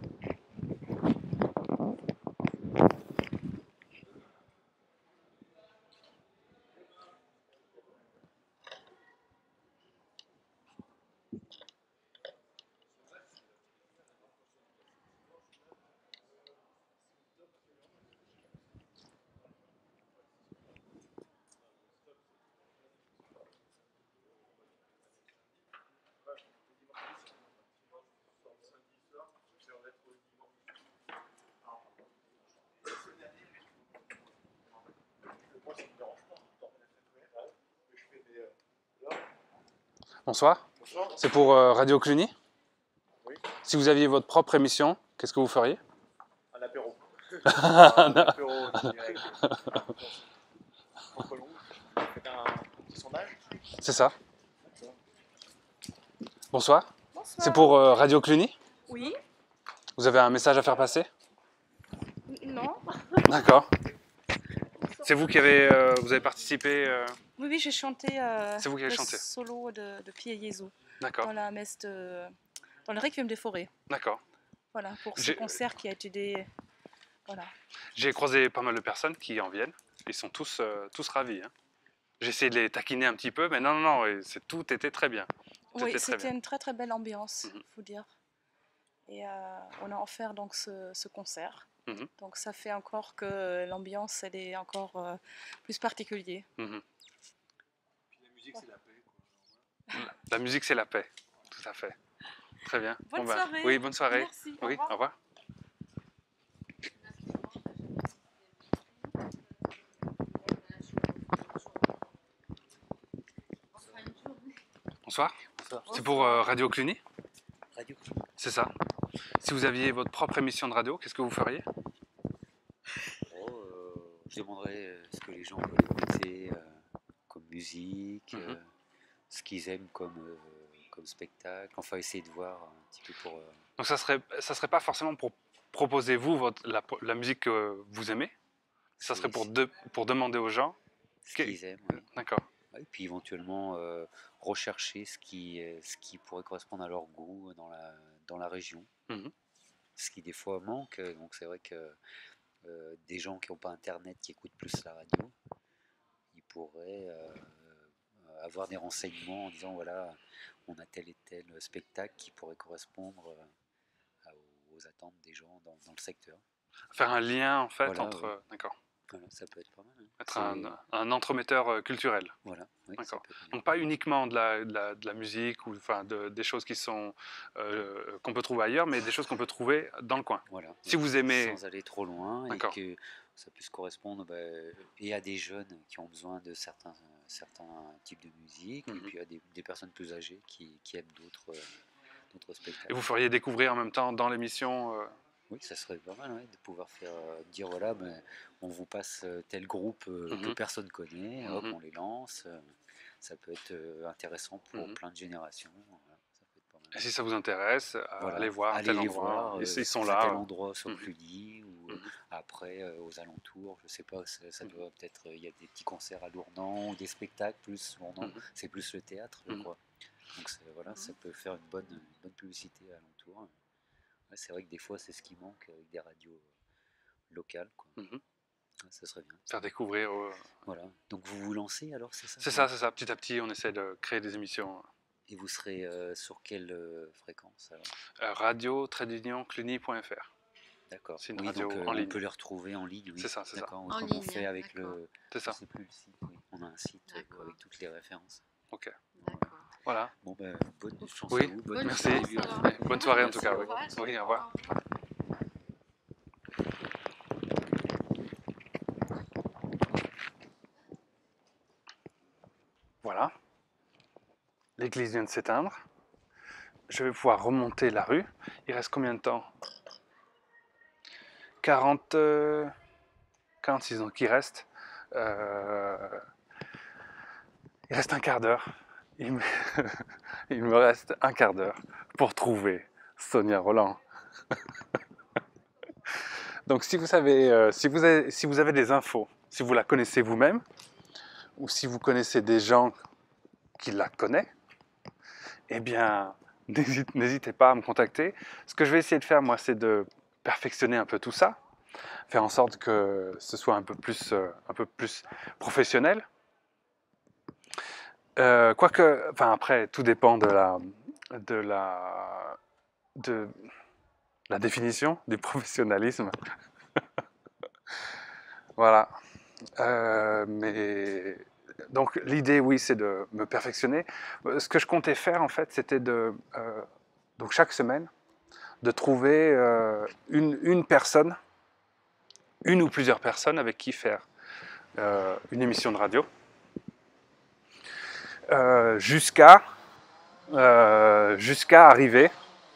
Bonsoir. Bonsoir. C'est pour euh, Radio Cluny. Oui. Si vous aviez votre propre émission, qu'est-ce que vous feriez? Un apéro. Un Un apéro, je dirais. Entre nous, vous faites un petit sondage. C'est ça. Bonsoir. Bonsoir. C'est pour euh, Radio Cluny. Oui. Vous avez un message à faire passer? Non. D'accord. C'est vous qui avez, euh, vous avez participé euh, Oui, oui, j'ai chanté euh, C'est vous qui avez le chanté. solo de, de Pierre Jésus D'accord. dans la messe de, dans le Requiem des Forêts. D'accord. Voilà, pour ce J'ai- concert qui a été des... Voilà. J'ai croisé pas mal de personnes qui en viennent. Ils sont tous, euh, tous ravis. Hein. J'ai essayé de les taquiner un petit peu, mais non, non, non, et c'est- tout était très bien. Tout Oui, était très c'était bien. une très très belle ambiance, Mhm. faut dire. Et euh, on a offert donc ce, ce concert. Mhm. Donc ça fait encore que l'ambiance elle est encore euh, plus particulière. Mhm. La musique, c'est la paix. La musique, c'est la paix. Tout à fait. Très bien. Bonne bah, soirée. Oui, bonne soirée. Merci, au Oui, revoir. au revoir. Bonsoir. C'est pour euh, Radio Cluny. Radio C'est ça. Si vous aviez votre propre émission de radio, qu'est-ce que vous feriez? Oh, euh, je demanderais euh, ce que les gens veulent écouter euh, comme musique, euh, Mhm. ce qu'ils aiment comme, euh, comme spectacle, enfin essayer de voir un petit peu pour... euh, Donc ça serait, ça serait pas forcément pour proposer vous votre, la, la musique que vous aimez. Ça serait pour, de, pour demander aux gens. ce que- qu'ils aiment. Oui. D'accord. Ouais, et puis éventuellement euh, rechercher ce qui, euh, ce qui pourrait correspondre à leur goût dans la, dans la région. Mhm. Ce qui des fois manque, euh, donc c'est vrai que euh, des gens qui n'ont pas internet, qui écoutent plus la radio, ils pourraient euh, avoir des renseignements en disant voilà, on a tel et tel spectacle qui pourrait correspondre euh, à- aux attentes des gens dans, dans le secteur. Faire un lien en fait Voilà, entre. oui. euh, D'accord. Voilà, ça peut être pas mal. hein. Être C'est- un, un entremetteur euh, culturel. Voilà, oui, D'accord. ça peut être bien. Donc pas uniquement de la, de la, de la musique ou enfin de- des choses qui sont euh, qu'on peut trouver ailleurs, mais des choses qu'on peut trouver dans le coin. Voilà, Si vous aimez. sans aller trop loin et D'accord. que ça puisse correspondre bah, et à des jeunes qui ont besoin de certains, certains types de musique Mhm. et puis à des, des personnes plus âgées qui, qui aiment d'autres euh, d'autres spectacles. Et vous feriez découvrir en même temps dans l'émission euh... Oui, ça serait pas mal ouais, de pouvoir faire euh, dire voilà, ben, on vous passe tel groupe euh, Mm-hmm. que personne connaît, hop, Mm-hmm. on les lance. Euh, ça peut être euh, intéressant pour Mm-hmm. plein de générations. Voilà, ça peut être pas mal. Et si ça vous intéresse, voilà, allez voir allez tel les endroit. voir, Ils, euh, ils sont à là. tel endroit sur Mm-hmm. Cluny ou Mm-hmm. après euh, aux alentours. Je sais pas, ça, ça Mm-hmm. doit peut-être. Il y a des petits concerts à Lourdan ou des spectacles plus Lourdan. Mm-hmm. C'est plus le théâtre, je Mm-hmm. crois. Donc voilà, ça peut faire une bonne, une bonne publicité à alentour. Ouais, c'est vrai que des fois, c'est ce qui manque avec des radios locales. Quoi. Mm-hmm. Ouais, ça serait bien. Faire découvrir. Euh... Voilà. Donc vous vous lancez alors, c'est ça? C'est ça, c'est ça. Petit à petit, on essaie de créer des émissions. Et vous serez euh, sur quelle euh, fréquence alors? euh, Radio Trédignon Cluny point F R. D'accord. C'est une oui, radio donc euh, en ligne. On peut les retrouver en ligne. Oui. C'est ça, c'est ça. En ligne, on fait avec le. C'est ça. Je sais plus le site. Oui. On a un site euh, avec toutes les références. Ok. D'accord. Voilà. Bon ben bonne chance oui. à vous. Bonne Merci. chance, bonne soirée en tout Merci. cas. Oui, oui au revoir. Voilà. L'église vient de s'éteindre. Je vais pouvoir remonter la rue. Il reste combien de temps? quarante, euh, quarante-six ans qui reste. Euh, il reste un quart d'heure. Il me... il me reste un quart d'heure pour trouver Sonia Rolland. Donc si vous savez, euh, si vous avez, si vous avez des infos, si vous la connaissez vous-même, ou si vous connaissez des gens qui la connaissent, eh bien, n'hésitez pas à me contacter. Ce que je vais essayer de faire, moi, c'est de perfectionner un peu tout ça, faire en sorte que ce soit un peu plus, euh, un peu plus professionnel. Euh, quoique, enfin après, tout dépend de la, de la, de la définition du professionnalisme. Voilà. Euh, mais donc l'idée, oui, c'est de me perfectionner. Ce que je comptais faire, en fait, c'était de, euh, donc chaque semaine, de trouver euh, une, une personne, une ou plusieurs personnes avec qui faire euh, une émission de radio, euh, jusqu'à euh, jusqu'à arriver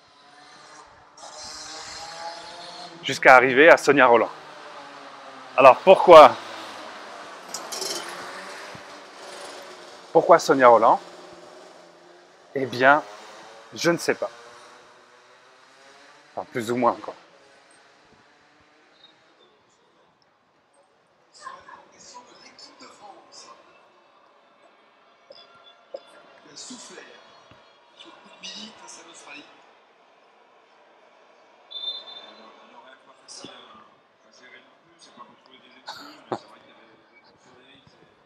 jusqu'à arriver à Sonia Rolland. Alors pourquoi Pourquoi Sonia Rolland? Eh bien, je ne sais pas. Enfin, plus ou moins, quoi. Souffler sur coup de midi face à l'Australie. On aurait un pas facile à gérer non plus, c'est pas pour trouver des excuses, mais c'est vrai qu'il y avait des soleils.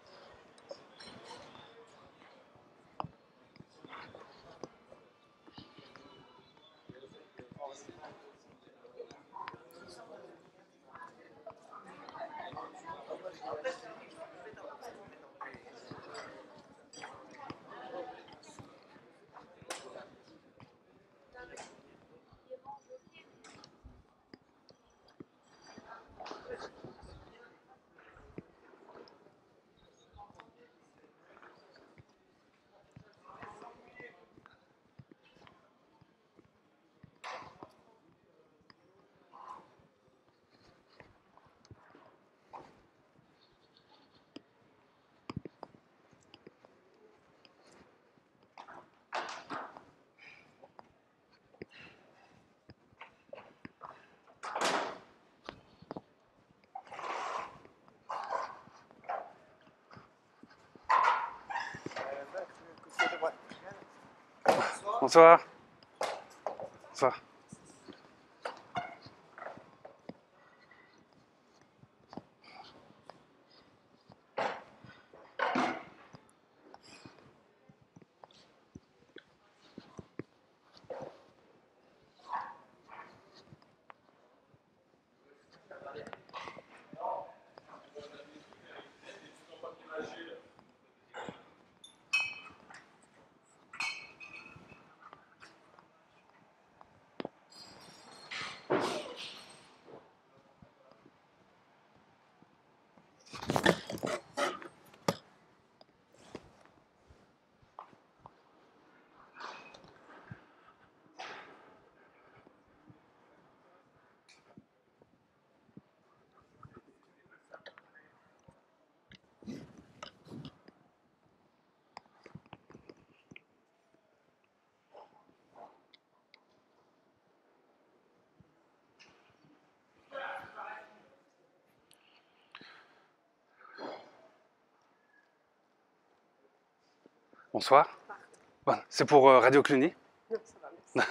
Bonsoir. Bonsoir. Bonsoir. Bon, c'est pour euh, Radio Cluny. Non, ça va, merci.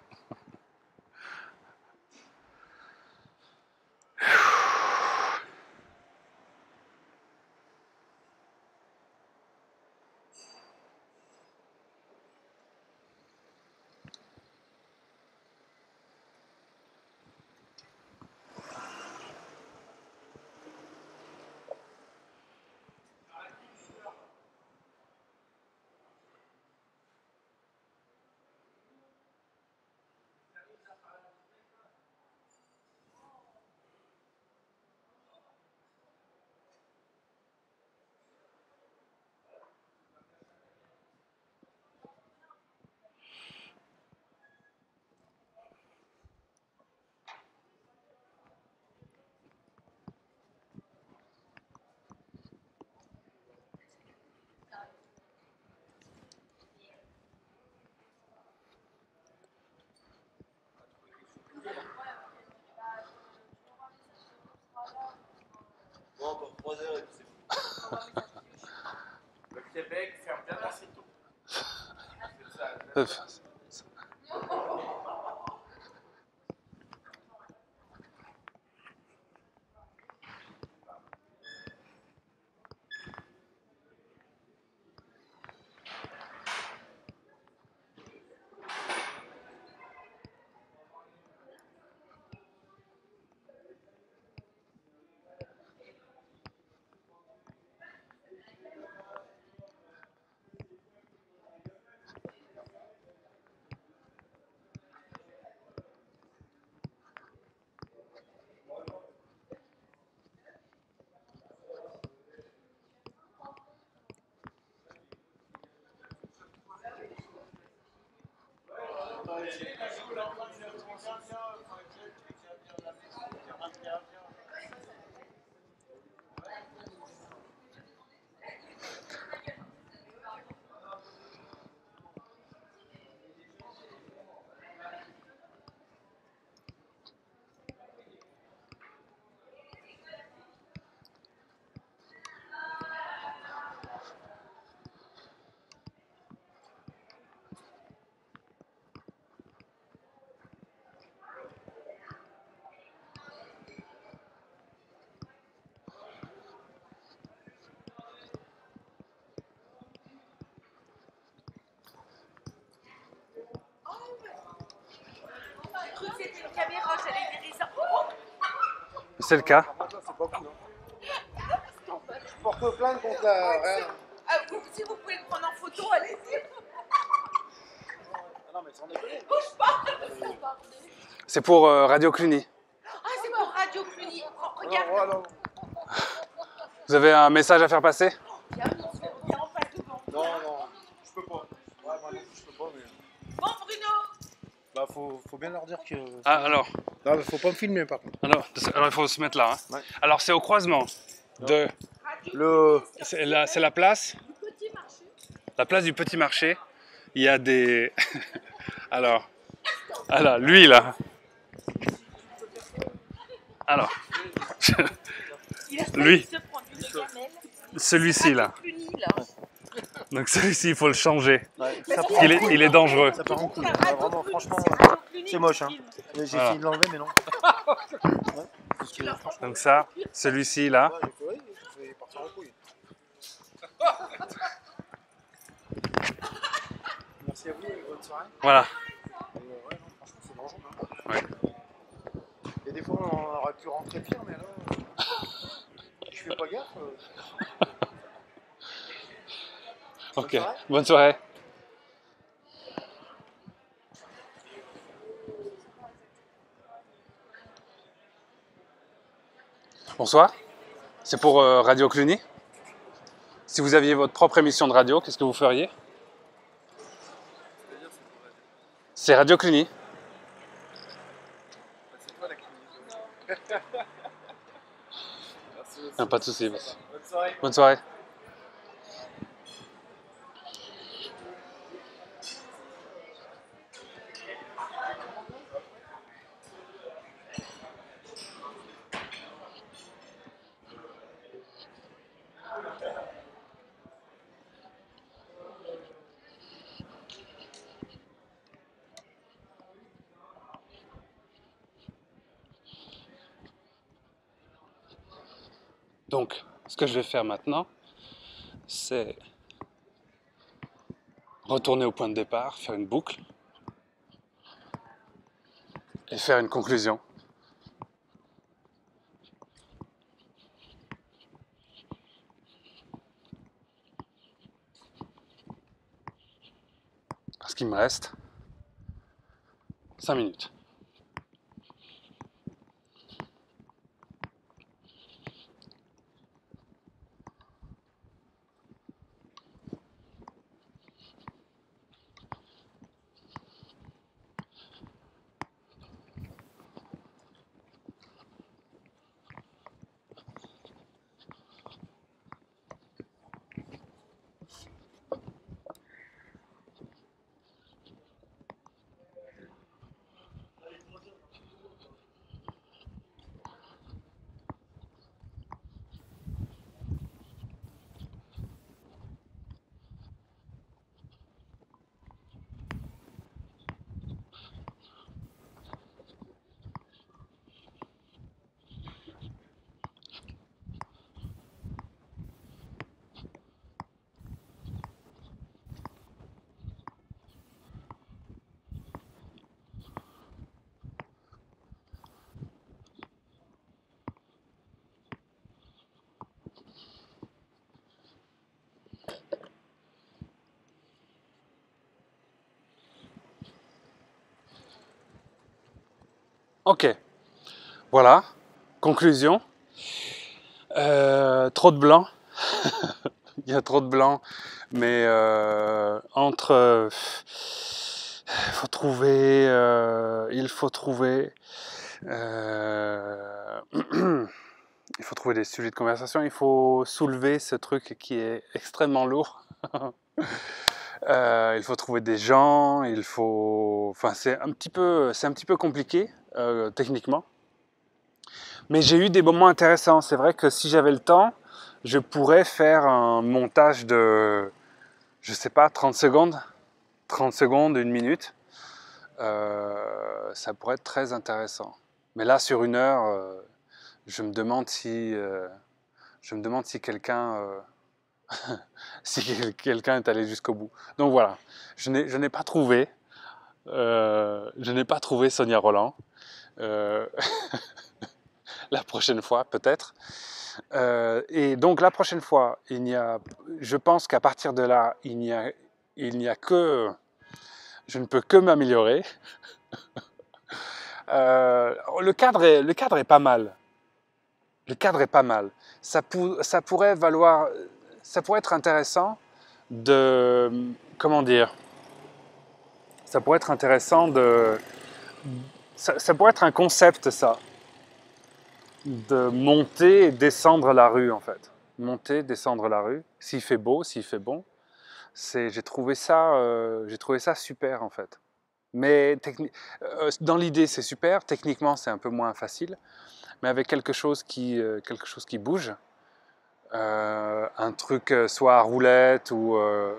Bon, pour trois heures et puis c'est bon. Le Québec ferme bien assez tôt. C'est ça. C'est le cas. Je porte plainte contre la... Ah, vous, si vous pouvez le prendre en photo, allez-y. Non, mais sans déconner. Bouge pas. C'est pour euh, Radio Cluny. Ah, c'est pour Radio Cluny. Regarde. Non, Vous avez un message à faire passer? Viens, viens en face devant. non, non, je peux pas. Ouais, moi non plus, je peux pas, mais... Bon, Bruno. Bah, faut, faut bien leur dire que... Ah, alors. Non, mais faut pas me filmer, par contre. Alors, alors il faut se mettre là. Hein. Ouais. Alors, c'est au croisement de... Le... C'est la, c'est la place. La place du Petit Marché. Il y a des... alors... Alors, lui, là. Alors... lui. Celui-ci, là. Donc celui-ci, il faut le changer. Ouais, ça il, est, il est dangereux. Ça part en couille. Ouais, vraiment, franchement, c'est moche. Hein. J'ai voilà. essayé de l'enlever, mais non. Ouais, que, donc ça, celui-ci, là. Ouais, ouais, il faut partir en couille. Merci à vous et bonne soirée. Voilà. Et, euh, ouais, non, franchement, c'est dangereux. Hein. Ouais. Et des fois, on aurait pu rentrer pire, mais là, je fais pas gaffe. Euh... Ok, bonne soirée. Bonne soirée. Bonsoir, c'est pour euh, Radio Cluny. Si vous aviez votre propre émission de radio, qu'est-ce que vous feriez? C'est Radio Cluny. Non, pas de soucis. Bonne soirée. Bonne soirée. Donc, ce que je vais faire maintenant, c'est retourner au point de départ, faire une boucle et faire une conclusion. Parce qu'il me reste cinq minutes. Ok, voilà, conclusion. Euh, trop de blanc, il y a trop de blanc, mais euh, entre, euh, faut trouver, euh, il faut trouver, euh, il faut trouver des sujets de conversation, il faut soulever ce truc qui est extrêmement lourd. Euh, il faut trouver des gens, il faut, enfin c'est un petit peu, c'est un petit peu compliqué euh, techniquement. Mais j'ai eu des moments intéressants. C'est vrai que si j'avais le temps, je pourrais faire un montage de, je sais pas, trente secondes, trente secondes, une minute. Euh, ça pourrait être très intéressant. Mais là, sur une heure, euh, je me demande si, euh, je me demande si quelqu'un, euh, si quelqu'un est allé jusqu'au bout. Donc voilà, je n'ai, je n'ai pas trouvé, euh, je n'ai pas trouvé Sonia Rolland. Euh, la prochaine fois peut-être. Euh, et donc la prochaine fois, il n'y a, je pense qu'à partir de là, il n'y a, il n'y a que, je ne peux que m'améliorer. euh, le cadre est, le cadre est pas mal. Le cadre est pas mal. Ça, pour, ça pourrait valoir, ça pourrait être intéressant de, comment dire, ça pourrait être intéressant de, ça, ça pourrait être un concept ça. De monter et descendre la rue en fait. Monter, descendre la rue, s'il fait beau, s'il fait bon. J'ai trouvé, euh, j'ai trouvé ça super en fait. Mais euh, dans l'idée c'est super, techniquement c'est un peu moins facile, mais avec quelque chose qui, euh, quelque chose qui bouge, euh, un truc euh, soit à roulette ou... Euh,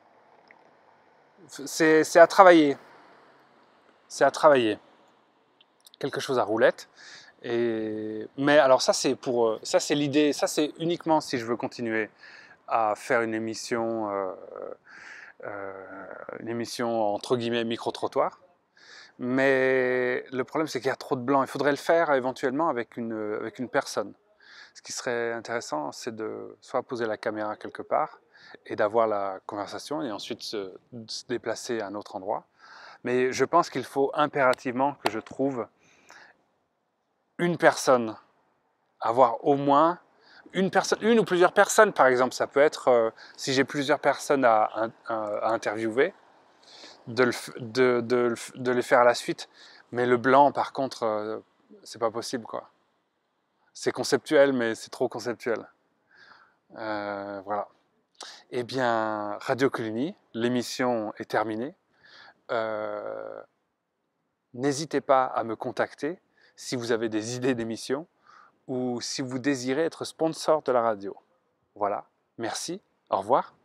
c'est à travailler. C'est à travailler. Quelque chose à roulette. Et, mais alors ça c'est pour ça c'est l'idée, ça c'est uniquement si je veux continuer à faire une émission, euh, euh, une émission entre guillemets micro-trottoir. Mais le problème c'est qu'il y a trop de blanc. Il faudrait le faire éventuellement avec une, avec une personne. Ce qui serait intéressant c'est de soit poser la caméra quelque part et d'avoir la conversation et ensuite se, se déplacer à un autre endroit. Mais je pense qu'il faut impérativement que je trouve une personne, avoir au moins une personne, une ou plusieurs personnes par exemple, ça peut être, euh, si j'ai plusieurs personnes à, à, à interviewer, de, le, de, de, de les faire à la suite, mais le blanc par contre, euh, c'est pas possible quoi. C'est conceptuel, mais c'est trop conceptuel. Euh, voilà. Eh bien, Radio Cluny, l'émission est terminée. Euh, n'hésitez pas à me contacter si vous avez des idées d'émissions ou si vous désirez être sponsor de la radio. Voilà, merci, au revoir.